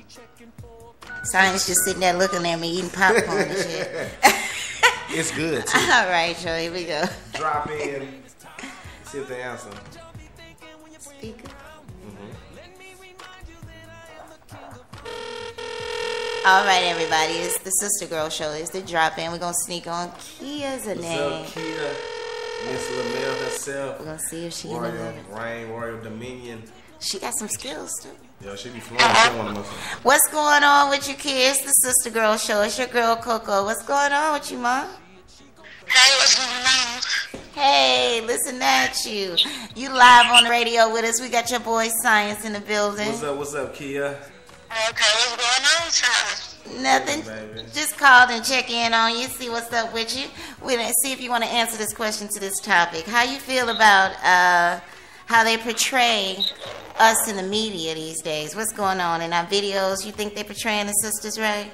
[SPEAKER 3] Science just sitting there looking at me eating popcorn and shit.
[SPEAKER 4] It's good too.
[SPEAKER 3] All right, Joe, here we go.
[SPEAKER 4] Drop in. See if they answer.
[SPEAKER 3] Speaker.
[SPEAKER 4] Mm-hmm.
[SPEAKER 3] All right, everybody. It's the Sister Girl Show. It's the drop in. We're going to sneak on Kia's a name.
[SPEAKER 4] What's up, Kia? Miss LaMelle herself.
[SPEAKER 3] We're going to see if she can
[SPEAKER 4] Royal
[SPEAKER 3] love it.
[SPEAKER 4] Reign, Royal Dominion.
[SPEAKER 3] She got some skills, too.
[SPEAKER 4] Yeah, she be flowing on us.
[SPEAKER 3] What's going on with you, kids? The Sister Girl Show. It's your girl, Coco. What's going on with you, Mom?
[SPEAKER 12] Hey, what's going on?
[SPEAKER 3] Hey, listen at you. You live on the radio with us. We got your boy Science in the building.
[SPEAKER 4] What's up, what's up, Kia?
[SPEAKER 12] Okay, what's going on, child?
[SPEAKER 3] Nothing.
[SPEAKER 4] Hey,
[SPEAKER 3] just called and check in on you, see what's up with you. We didn't see if you want to answer this question to this topic. How you feel about uh, how they portray us in the media these days? What's going on in our videos? You think they're portraying the sisters right?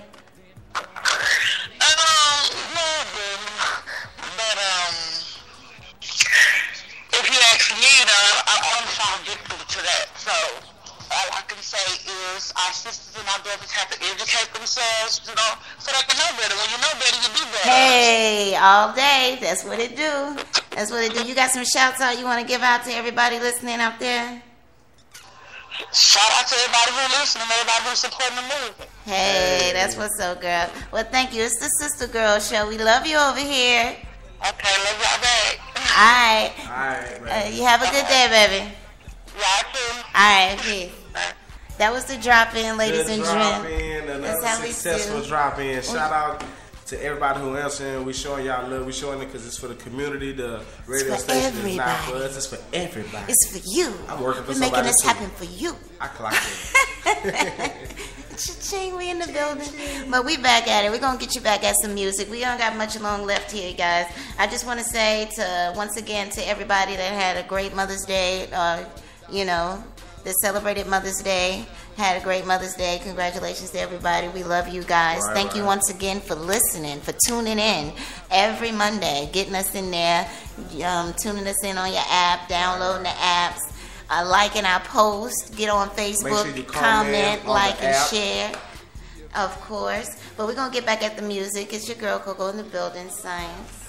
[SPEAKER 12] Our sisters and our brothers have to educate themselves, you know, so they can know better. When you know better, you do better.
[SPEAKER 3] Hey, all day. That's what it do. That's what it do. You got some shouts out you want to give out to everybody listening out there?
[SPEAKER 12] Shout out to everybody who's listening, everybody who's supporting the movement.
[SPEAKER 3] Hey, that's what's up, girl. Well, thank you. It's the Sister Girl Show. We love you over here.
[SPEAKER 12] Okay, love y'all back.
[SPEAKER 3] All right.
[SPEAKER 4] All right,
[SPEAKER 3] uh, you have a good day, baby.
[SPEAKER 12] Y'all too.
[SPEAKER 3] All right, peace. That was the drop in, ladies
[SPEAKER 4] Good
[SPEAKER 3] and
[SPEAKER 4] drop
[SPEAKER 3] gentlemen.
[SPEAKER 4] in, another
[SPEAKER 3] That's how we
[SPEAKER 4] successful
[SPEAKER 3] do.
[SPEAKER 4] drop in. Shout out to everybody who answering. We showing y'all love. We showing it because it's for the community. The radio
[SPEAKER 3] for
[SPEAKER 4] station
[SPEAKER 3] everybody.
[SPEAKER 4] is not for us. It's for everybody.
[SPEAKER 3] It's for you.
[SPEAKER 4] I'm working for
[SPEAKER 3] We're
[SPEAKER 4] somebody
[SPEAKER 3] making this
[SPEAKER 4] too.
[SPEAKER 3] happen for you.
[SPEAKER 4] I clocked it.
[SPEAKER 3] Cha-ching, we in the building. But we back at it. We're going to get you back at some music. We don't got much long left here, guys. I just want to say to once again to everybody that had a great Mother's Day, uh, you know, that celebrated Mother's Day, had a great Mother's Day. Congratulations to everybody. We love you guys.
[SPEAKER 4] Right,
[SPEAKER 3] Thank
[SPEAKER 4] right.
[SPEAKER 3] you once again for listening, for tuning in every Monday, getting us in there, um, tuning us in on your app, downloading the apps, uh, liking our post, get on Facebook,
[SPEAKER 4] sure you
[SPEAKER 3] comment,
[SPEAKER 4] comment on
[SPEAKER 3] like,
[SPEAKER 4] the
[SPEAKER 3] and
[SPEAKER 4] app.
[SPEAKER 3] share. Of course. But we're going to get back at the music. It's your girl, Coco, in the building. Science.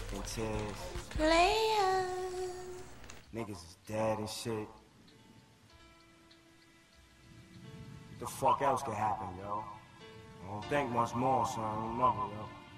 [SPEAKER 3] Player.
[SPEAKER 17] Niggas is dead and shit. What the fuck else could happen, yo? I don't think much more, son. I don't know,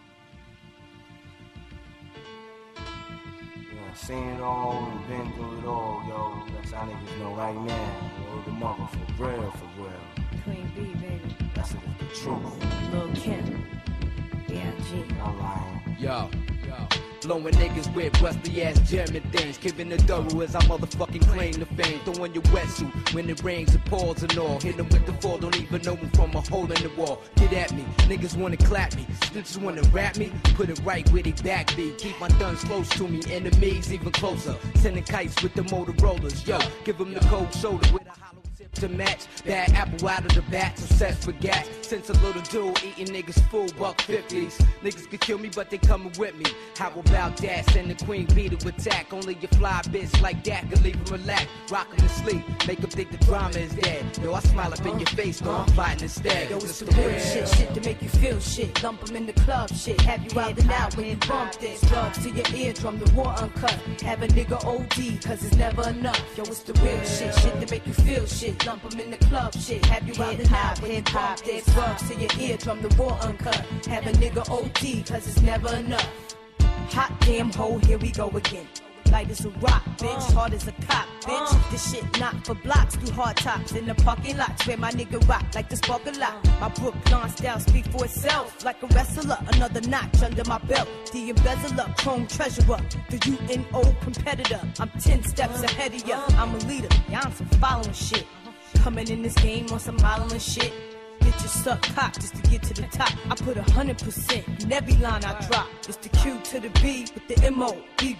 [SPEAKER 17] yo. Yeah, seen it all and been through it all, yo. That's how niggas know right now. Yo, the mother for real, for real.
[SPEAKER 15] Queen B, baby.
[SPEAKER 17] That's it, the truth.
[SPEAKER 15] Lil' Kim. Yeah, G.
[SPEAKER 17] I'm lying.
[SPEAKER 18] Yo, yo. Blowing niggas with rusty ass German things. Giving the dough as I motherfucking claim the fame. Throwing your wetsuit when it rains and pours and all. Hit them with the fall, don't even know them from a hole in the wall. Get at me, niggas wanna clap me. Snitches wanna rap me, put it right where they back be. Keep my guns close to me, enemies even closer. Sending kites with the Motorola's, yo. Give them the cold shoulder with a hollow tip to match. Bad apple out of the bat, success for gas. Since a little dude eating niggas full buck fifties. Niggas could kill me, but they coming with me. How about that? Send the queen bee to attack. Only your fly bitch like that could leave him relaxed. Rock him to sleep, make him think the drama is dead. Yo, I smile up in your face, though I'm fighting instead.
[SPEAKER 15] Yo, it's the real shit, shit to make you feel shit. Lump 'em in the club, shit. Have you out and out when you bump this. Drugs to your eardrum, the war uncut. Have a nigga O D, cause it's never enough. Yo, it's the real shit, shit to make you feel shit. Lump 'em in the club, shit. Have you out and out when you bump this. Drugs to your eardrum, the war uncut. Have a nigga O D, cause it's never enough. Hot damn hoe, here we go again. Light as a rock, bitch, hard as a cop, bitch. This shit not for blocks, through hard tops in the parking lots where my nigga rock like the spark a lot. My Brooklyn style speak for itself, like a wrestler. Another notch under my belt, the embezzler, chrome treasurer, the U N O competitor. I'm ten steps ahead of ya. I'm a leader, y'all on some following shit. Coming in this game on some modeling shit. Get your suck cock just to get to the top. I put a hundred percent in every line I drop. It's the Q to the B with the M O B B.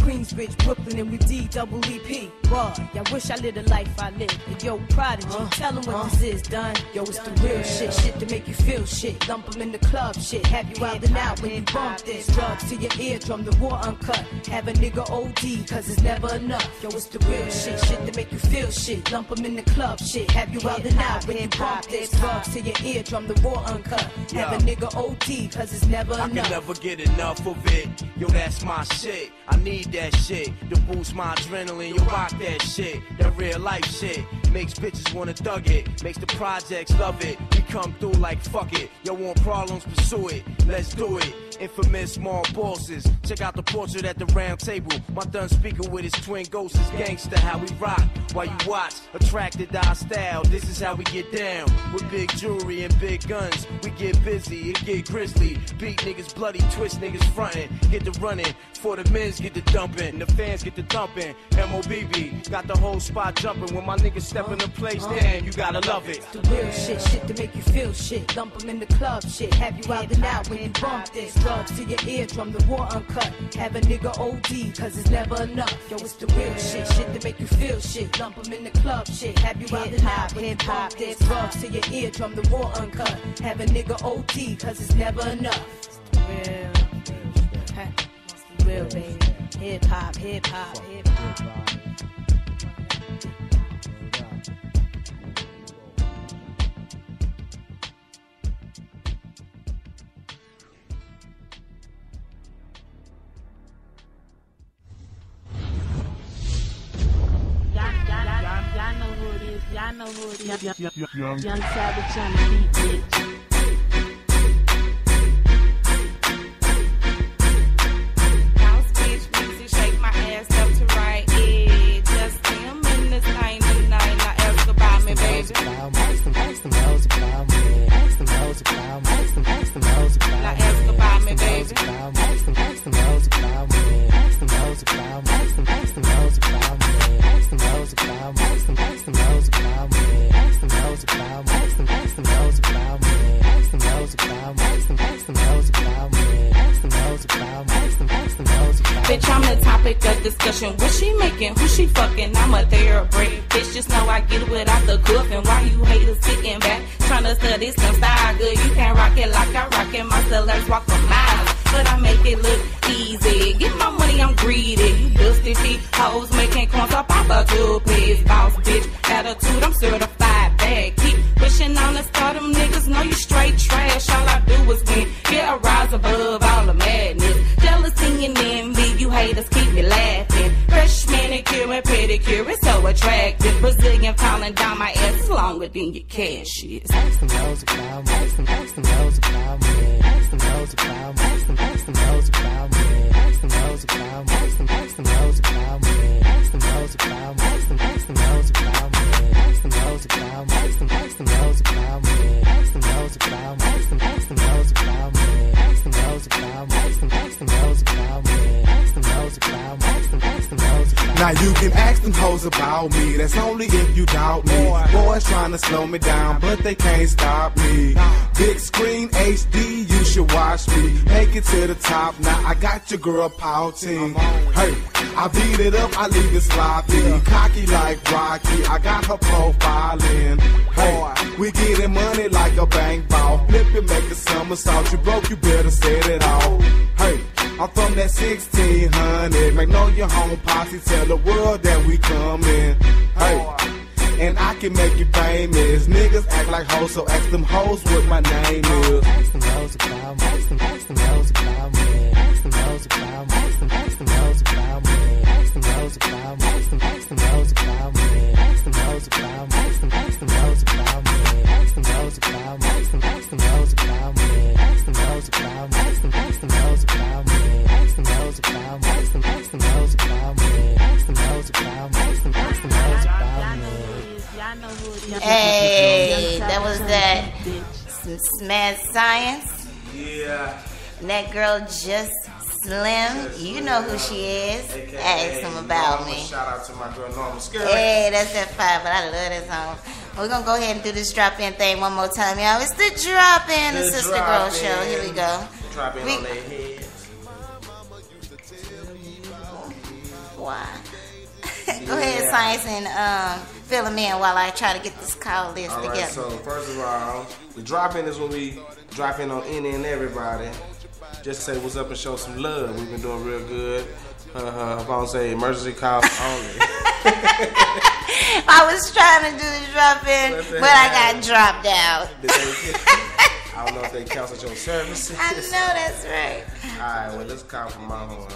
[SPEAKER 15] Queensbridge, Brooklyn, and we D double E P. Boy, I wish I lived the life I lived. And yo, Prodigy, uh, tell them what uh, this is, done. Yo, it's the real shit, shit to make you feel shit. Lump them in the club, shit. Have you out and out when you bump this. Drugs to your eardrum, the war uncut. Have a nigga O D, cause it's never enough. Yo, it's the real shit, shit to make you feel shit. Lump them in the club, shit. Have you out and out when you bump this. Drugs to your eardrum, the war uncut. Have a nigga O D, cause it's never
[SPEAKER 18] I
[SPEAKER 15] enough.
[SPEAKER 18] can never get enough of it. Yo, that's my shit. I need that shit to boost my adrenaline. You rock that shit, that real life shit. Makes bitches wanna thug it, makes the projects love it. We come through like fuck it. Yo, want problems, pursue it. Let's do it. Infamous small bosses. Check out the portrait at the round table. My done speaker with his twin ghosts is gangster. How we rock while you watch. Attracted to our style. This is how we get down. With big jewelry and big guns. We get busy, it get grisly. Beat niggas bloody, twist niggas frontin'. Get the running. For the men's get the dumping. The fans get the thumping. M O B B got the whole spot jumping. When my niggas step in the place, damn, you gotta love it.
[SPEAKER 15] The real shit, shit to make you feel shit. Lump them in the club, shit. Have you out and out when you bump this. Drugs to your eardrum, the war uncut. Have a nigga O D, cause it's never enough. Yo, it's the real shit, shit to make you feel shit. Lump them in the club, shit. Have you out and out when you bump this. Drugs to your eardrum, the war uncut. Have a nigga O D, cause it's never enough. It's the real, it's the real, baby. Hip hop, hip hop, hip hop.
[SPEAKER 8] Y'all know who it is. Y'all know who it is. Young, young, young. Young Savage on the beat, bitch.
[SPEAKER 6] House bitch, music, shake my ass up to right. Yeah, just them in this thing tonight. Now ask about me, baby.
[SPEAKER 19] Ask them, ask them hoes about me. Ask them hoes about me. Ask them, ask them hoes about me.
[SPEAKER 6] Now ask about me, baby.
[SPEAKER 19] Ask them, ask them hoes about me. Ask them hoes about me. Ask them, ask them hoes about me. Ask them hoes about me. Ask them, ask them hoes about me. Ask them hoes about me. Ask them, ask them hoes about me. Ask them hoes about me. Ask them, ask them hoes about me. Ask them hoes about me. Ask them, ask them hoes about me.
[SPEAKER 6] Bitch, I'm the topic of discussion. What she making? Who she fucking? I'm a thoroughbred. Bitch, just know I get it without the cuff. And why you haters sitting back, trying to study some style good? You can't rock it like I rock it. My sellers walk for miles, but I make it look easy. Get my money, I'm greedy. You dusty feet, hoes making coins up off a two-piece. Boss bitch, attitude, I'm certified bad. Keep pushing on the start, them niggas know you straight trash. All I do is win, yeah, I rise above all the madness. Jealousy and envy, you haters keep me laughing. Fresh manicure and pedicure, it's so attractive. Brazilian falling down my ass is longer than your cash is.
[SPEAKER 19] Ask them hoes about me. Ask them, ask them hoes about me. Ask them hoes about me. Ask them, ask them hoes about me. Ask them hoes about me. Ask them, ask them hoes about me. Ask them hoes about me. Ask them, ask them hoes about me. Ask them hoes about me. Ask them, ask them hoes about me. Ask them hoes about me. Ask them, ask them hoes about me. Ask them hoes about me. Ask them, ask them hoes about me. Ask them hoes about me. Ask them, ask them hoes about me.
[SPEAKER 11] Now you can ask them hoes about me. That's only if you doubt me. Boys trying to slow me down, but they can't stop me. Big screen H D, you should watch me. Make it to the top. Now I got your girl pouting. Hey, I beat it up, I leave it sloppy. Cocky like Rocky, I got her profiling. Hey, we getting money like a bank ball. Flip it, make a somersault. You broke, you better set it off. Hey, I'm from that sixteen hundred. Magnolia home posse, tell the world that we coming. Hey, and I can make you famous. Niggas act like hoes, so ask them hoes what my name is.
[SPEAKER 19] Ask them hoes about me. Ask them, ask them hoes about me. Ask them hoes about me. Ask them, ask them hoes about me. Ask them hoes about me. Ask them, ask them hoes about me. Ask them hoes about me. Ask them, ask them hoes about me. Ask them hoes about me. Ask them, ask them hoes about me. Ask them hoes about me. Ask them, ask them hoes about me. Ask them hoes about me. Ask them, ask them hoes about me. Ask them hoes about me. Ask them, ask them hoes about me.
[SPEAKER 3] Hey, that was that some mad science.
[SPEAKER 4] Yeah.
[SPEAKER 3] And that girl just Slim. You know who she is. Ask them about me.
[SPEAKER 4] Shout out to my girl Norma Scary.
[SPEAKER 3] Hey, that's that five, but I love that song. We're gonna go ahead and do this drop in thing one more time, y'all. It's the drop in, the, the Sister Girl Show. Here we go.
[SPEAKER 4] Drop in
[SPEAKER 3] we,
[SPEAKER 4] on their heads.
[SPEAKER 3] why. Go ahead, Science, and um, fill them in while I try to get this call list
[SPEAKER 4] all
[SPEAKER 3] together.
[SPEAKER 4] Right, so first of all, the drop-in is when we drop in on any and everybody. Just say what's up and show some love. We've been doing real good. Uh, if I don't say emergency calls only.
[SPEAKER 3] I was trying to do the drop-in, but I got dropped out.
[SPEAKER 4] I don't know if they canceled your services.
[SPEAKER 3] I know, that's right.
[SPEAKER 4] All right, well, let's call from my home.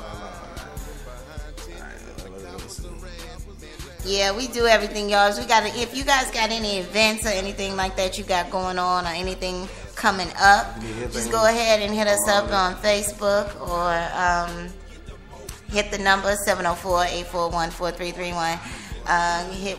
[SPEAKER 3] Yeah, we do everything, y'all. We got if you guys got any events or anything like that you got going on or anything coming up, just go ahead and hit us up on Facebook or um, hit the number seven oh four, eight four one, four three three one. Uh, hit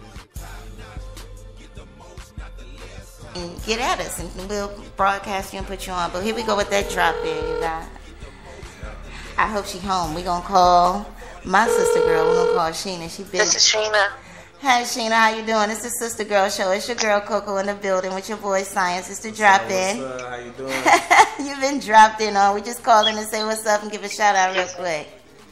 [SPEAKER 3] and get at us, and we'll broadcast you and put you on. But here we go with that drop in, you guys. I hope she home. We gonna call my sister girl. We're gonna call Sheena. She busy.
[SPEAKER 12] This is Sheena.
[SPEAKER 3] Hi Sheena, how you doing? It's the Sister Girl Show. It's your girl Coco in the building with your boy Science. It's the drop in.
[SPEAKER 4] What's up? How you doing?
[SPEAKER 3] You've been dropped in on. We just called in to say what's up and give a shout out real quick.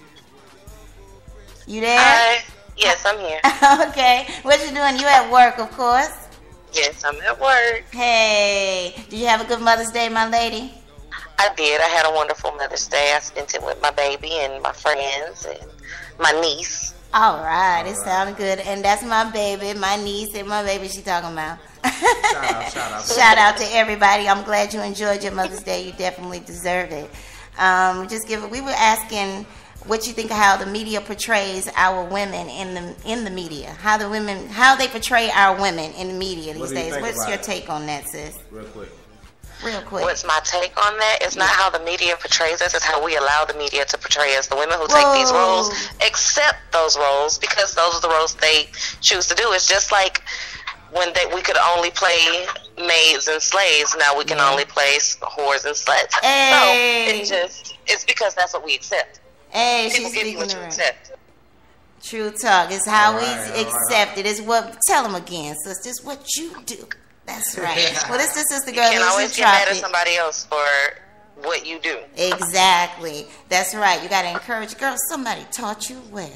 [SPEAKER 3] You there?
[SPEAKER 12] Hi. Yes, I'm here.
[SPEAKER 3] Okay. What you doing? You at work, of course.
[SPEAKER 12] Yes, I'm at work.
[SPEAKER 3] Hey, did you have a good Mother's Day, my lady?
[SPEAKER 12] I did. I had a wonderful Mother's Day. I spent it with my baby and my friends and my niece.
[SPEAKER 3] All right, it sounded good. And that's my baby, my niece, and my baby she talking about.
[SPEAKER 4] Shout out, shout out.
[SPEAKER 3] Shout out to everybody. I'm glad you enjoyed your Mother's Day. You definitely deserved it. Um, just give it. We were asking what you think of how the media portrays our women in the in the media. How the women, how they portray our women in the media these
[SPEAKER 4] What do you
[SPEAKER 3] days.
[SPEAKER 4] think
[SPEAKER 3] What's
[SPEAKER 4] about
[SPEAKER 3] your
[SPEAKER 4] it?
[SPEAKER 3] take on that, sis?
[SPEAKER 4] Real quick.
[SPEAKER 3] Real quick.
[SPEAKER 12] What's my take on that? It's not how the media portrays us, it's how we allow the media to portray us. The women who take
[SPEAKER 3] Whoa.
[SPEAKER 12] these roles accept those roles because those are the roles they choose to do. It's just like when they, we could only play maids and slaves, now we can
[SPEAKER 3] Yeah.
[SPEAKER 12] only play whores and sluts.
[SPEAKER 3] Hey.
[SPEAKER 12] So it just, it's because that's what we accept.
[SPEAKER 3] Hey,
[SPEAKER 12] People
[SPEAKER 3] she's
[SPEAKER 12] give you what
[SPEAKER 3] speaking
[SPEAKER 12] you
[SPEAKER 3] the right.
[SPEAKER 12] accept.
[SPEAKER 3] True talk. It's how
[SPEAKER 4] All
[SPEAKER 3] we
[SPEAKER 4] right, all
[SPEAKER 3] accept
[SPEAKER 4] right.
[SPEAKER 3] it. It's what. Tell them again, sis. It's what you do. That's right. Well, this is Sister
[SPEAKER 12] You
[SPEAKER 3] Girl.
[SPEAKER 12] can't
[SPEAKER 3] This
[SPEAKER 12] always
[SPEAKER 3] is
[SPEAKER 12] get mad
[SPEAKER 3] Drop
[SPEAKER 12] at
[SPEAKER 3] It.
[SPEAKER 12] somebody else for what you do.
[SPEAKER 3] Exactly. That's right. You got to encourage. Girl, somebody taught you well.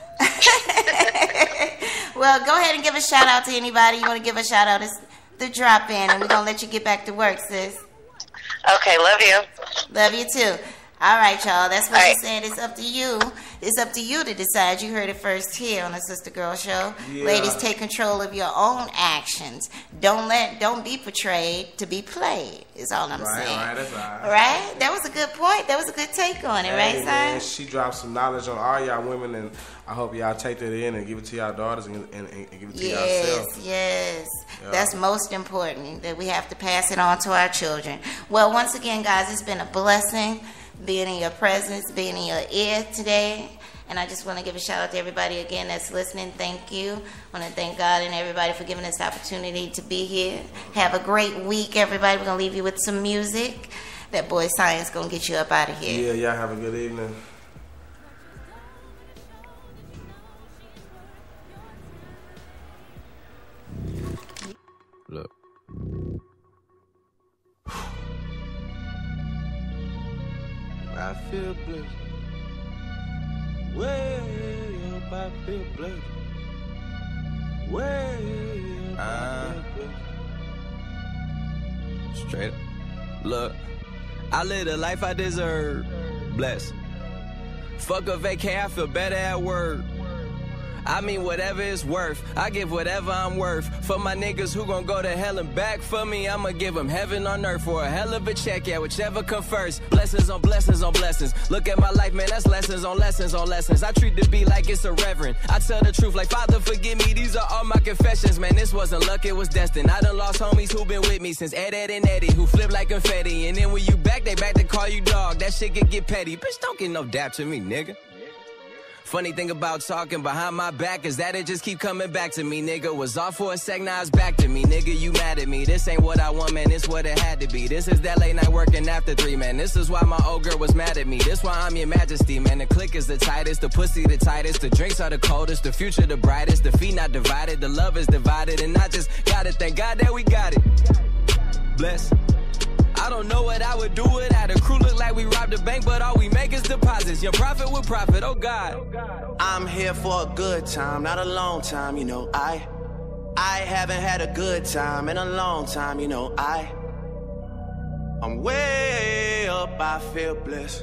[SPEAKER 3] Well, go ahead and give a shout out to anybody you want to give a shout out. It's the drop in, and we're gonna let you get back to work, sis.
[SPEAKER 12] Okay, love you.
[SPEAKER 3] Love you too. All right, y'all. That's what
[SPEAKER 12] All
[SPEAKER 3] she
[SPEAKER 12] right.
[SPEAKER 3] said. It's up to you. It's up to you to decide. You heard it first here on the Sister Girl Show.
[SPEAKER 4] Yeah.
[SPEAKER 3] Ladies, take control of your own actions. Don't let, don't be portrayed to be played. Is all I'm
[SPEAKER 4] Right,
[SPEAKER 3] saying.
[SPEAKER 4] right, that's all right.
[SPEAKER 3] Right? That was a good point. That was a good take on it,
[SPEAKER 4] Hey,
[SPEAKER 3] right,
[SPEAKER 4] man,
[SPEAKER 3] son?
[SPEAKER 4] she dropped some knowledge on all y'all women, and I hope y'all take that in and give it to y'all daughters and, and, and give it to
[SPEAKER 3] Yes,
[SPEAKER 4] yourself.
[SPEAKER 3] yes.
[SPEAKER 4] Yeah.
[SPEAKER 3] That's most important, that we have to pass it on to our children. Well, once again, guys, it's been a blessing being in your presence, being in your ear today. And I just want to give a shout out to everybody again that's listening. Thank you. I want to thank God and everybody for giving us the opportunity to be here. Have a great week, everybody. We're going to leave you with some music. That boy Science going to get you up out of here.
[SPEAKER 4] Yeah, y'all have a good evening.
[SPEAKER 20] Look. I feel blessed. Way up, I feel blessed. Way up, I feel blessed. Straight up. Look, I live the life I deserve. Blessed. Fuck a vacay, I feel better at work. I mean whatever it's worth, I give whatever I'm worth. For my niggas who gon' go to hell and back for me, I'ma give them heaven on earth for a hell of a check, yeah, whichever come first. Blessings on blessings on blessings. Look at my life, man, that's lessons on lessons on lessons. I treat the beat like it's a reverend. I tell the truth like, Father, forgive me, these are all my confessions. Man, this wasn't luck, it was destined. I done lost homies who been with me since Ed, Ed, and Eddie, who flip like confetti. And then when you back, they back to call you dog. That shit can get petty. Bitch, don't get no dap to me, nigga. Funny thing about talking behind my back is that it just keep coming back to me, nigga. Was off for a sec, now it's back to me, nigga. You mad at me? This ain't what I want, man. This what it had to be. This is that late night working after three, man. This is why my old girl was mad at me. This why I'm your majesty, man. The click is the tightest, the pussy the tightest, the drinks are the coldest, the future the brightest, the feet not divided, the love is divided, and I just gotta thank God that we got it. Bless. I I don't know what I would do without a crew. Look like we robbed a bank, but all we make is deposits. Your profit with profit, oh God.
[SPEAKER 18] I'm here for a good time, not a long time, you know. I I haven't had a good time in a long time, you know. I I'm way up, I feel blessed.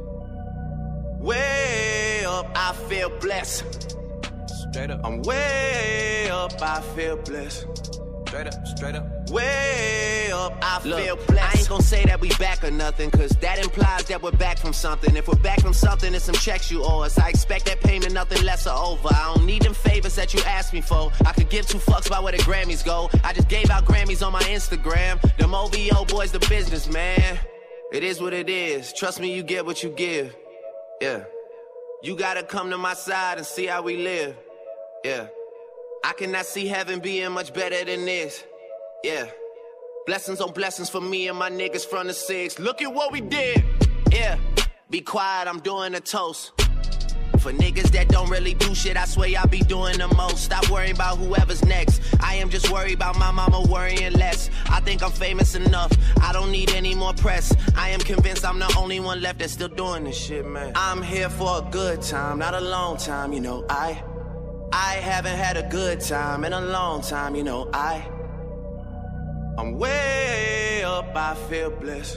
[SPEAKER 18] Way up, I feel blessed.
[SPEAKER 20] Straight up.
[SPEAKER 18] I'm way up, I feel blessed.
[SPEAKER 20] Straight up, straight up.
[SPEAKER 18] Way up, I
[SPEAKER 20] Look,
[SPEAKER 18] feel blessed. I ain't gonna say that we back or nothing, cause that implies that we're back from something. If we're back from something, it's some checks you owe us. I expect that payment, nothing less or over. I don't need them favors that you asked me for. I could give two fucks about where the Grammys go. I just gave out Grammys on my Instagram. Them O V O boys, the business, man. It is what it is. Trust me, you get what you give. Yeah. You gotta come to my side and see how we live. Yeah. I cannot see heaven being much better than this. Yeah. Blessings on blessings for me and my niggas from the six. Look at what we did. Yeah. Be quiet, I'm doing a toast. For niggas that don't really do shit, I swear y'all be doing the most. Stop worrying about whoever's next. I am just worried about my mama worrying less. I think I'm famous enough, I don't need any more press. I am convinced I'm the only one left that's still doing this shit, man. I'm here for a good time, not a long time, you know. I I haven't had a good time in a long time, you know. I I'm way up, I feel blessed.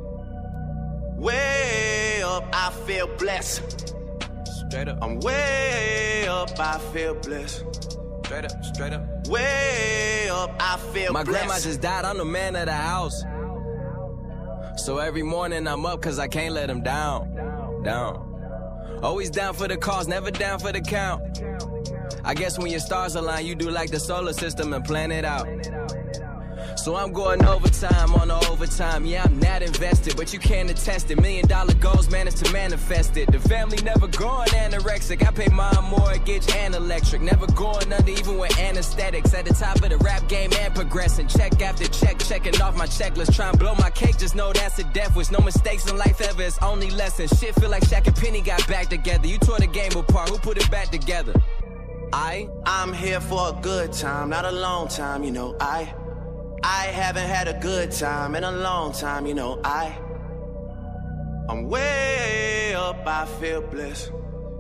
[SPEAKER 18] Way up, I feel blessed.
[SPEAKER 20] Straight up.
[SPEAKER 18] I'm way up, I feel blessed.
[SPEAKER 20] Straight up, straight up.
[SPEAKER 18] Way up, I feel
[SPEAKER 20] My
[SPEAKER 18] blessed.
[SPEAKER 20] grandma just died, I'm the man of the house. So every morning I'm up cause I can't let him down. Down. Always down for the cause, never down for the count. I guess when your stars align, you do like the solar system and plan it out. So I'm going overtime on the overtime. Yeah, I'm not invested, but you can't attest it. Million dollar goals managed to manifest it. The family never going anorexic. I pay my mortgage and electric. Never going under even with anesthetics. At the top of the rap game and progressing. Check after check, checking off my checklist. Try and blow my cake, just know that's a death wish. No mistakes in life ever, it's only lessons. Shit feel like Shaq and Penny got back together. You tore the game apart, who put it back together? I?
[SPEAKER 18] I'm here for a good time, not a long time, you know. I I haven't had a good time in a long time, you know. I I'm way up, I feel blessed.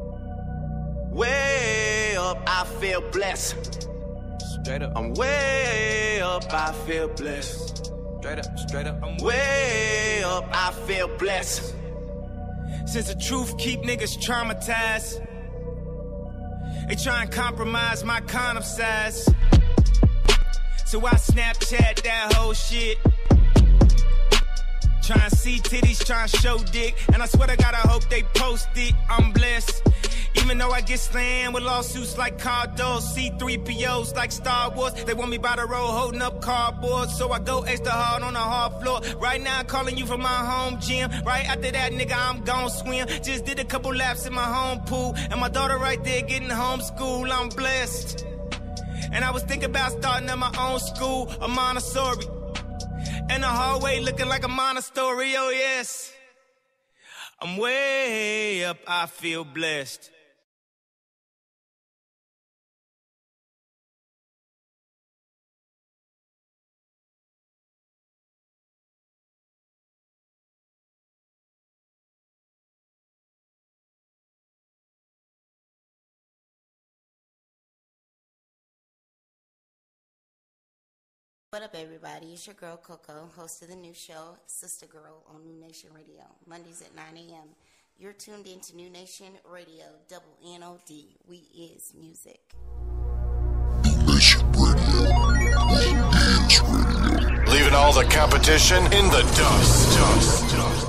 [SPEAKER 18] Way up, I feel blessed.
[SPEAKER 20] Straight up.
[SPEAKER 18] I'm way up, I feel blessed.
[SPEAKER 20] Straight up, straight up.
[SPEAKER 18] I'm way up, I feel blessed.
[SPEAKER 21] Since the truth keep niggas traumatized, they try and compromise my condom size. So I Snapchat that whole shit. Trying to see titties, trying to show dick. And I swear to God, I hope they post it. I'm blessed. Even though I get slammed with lawsuits like Cardos, C three P Os like Star Wars. They want me by the road holding up cardboard. So I go extra hard on the hard floor. Right now I'm calling you from my home gym. Right after that, nigga, I'm gon' swim. Just did a couple laps in my home pool. And my daughter right there getting homeschooled. I'm blessed. And I was thinking about starting at my own school, a Montessori. And the hallway looking like a monastery, oh yes. I'm way up, I feel blessed.
[SPEAKER 3] What up, everybody? It's your girl Coco, host of the new show Sister Girl on New Nation Radio, Mondays at nine a.m. You're tuned into New Nation Radio, double N O D. We is music.
[SPEAKER 1] New Nation Radio. We is radio. Leaving all the competition in the dust. dust, dust.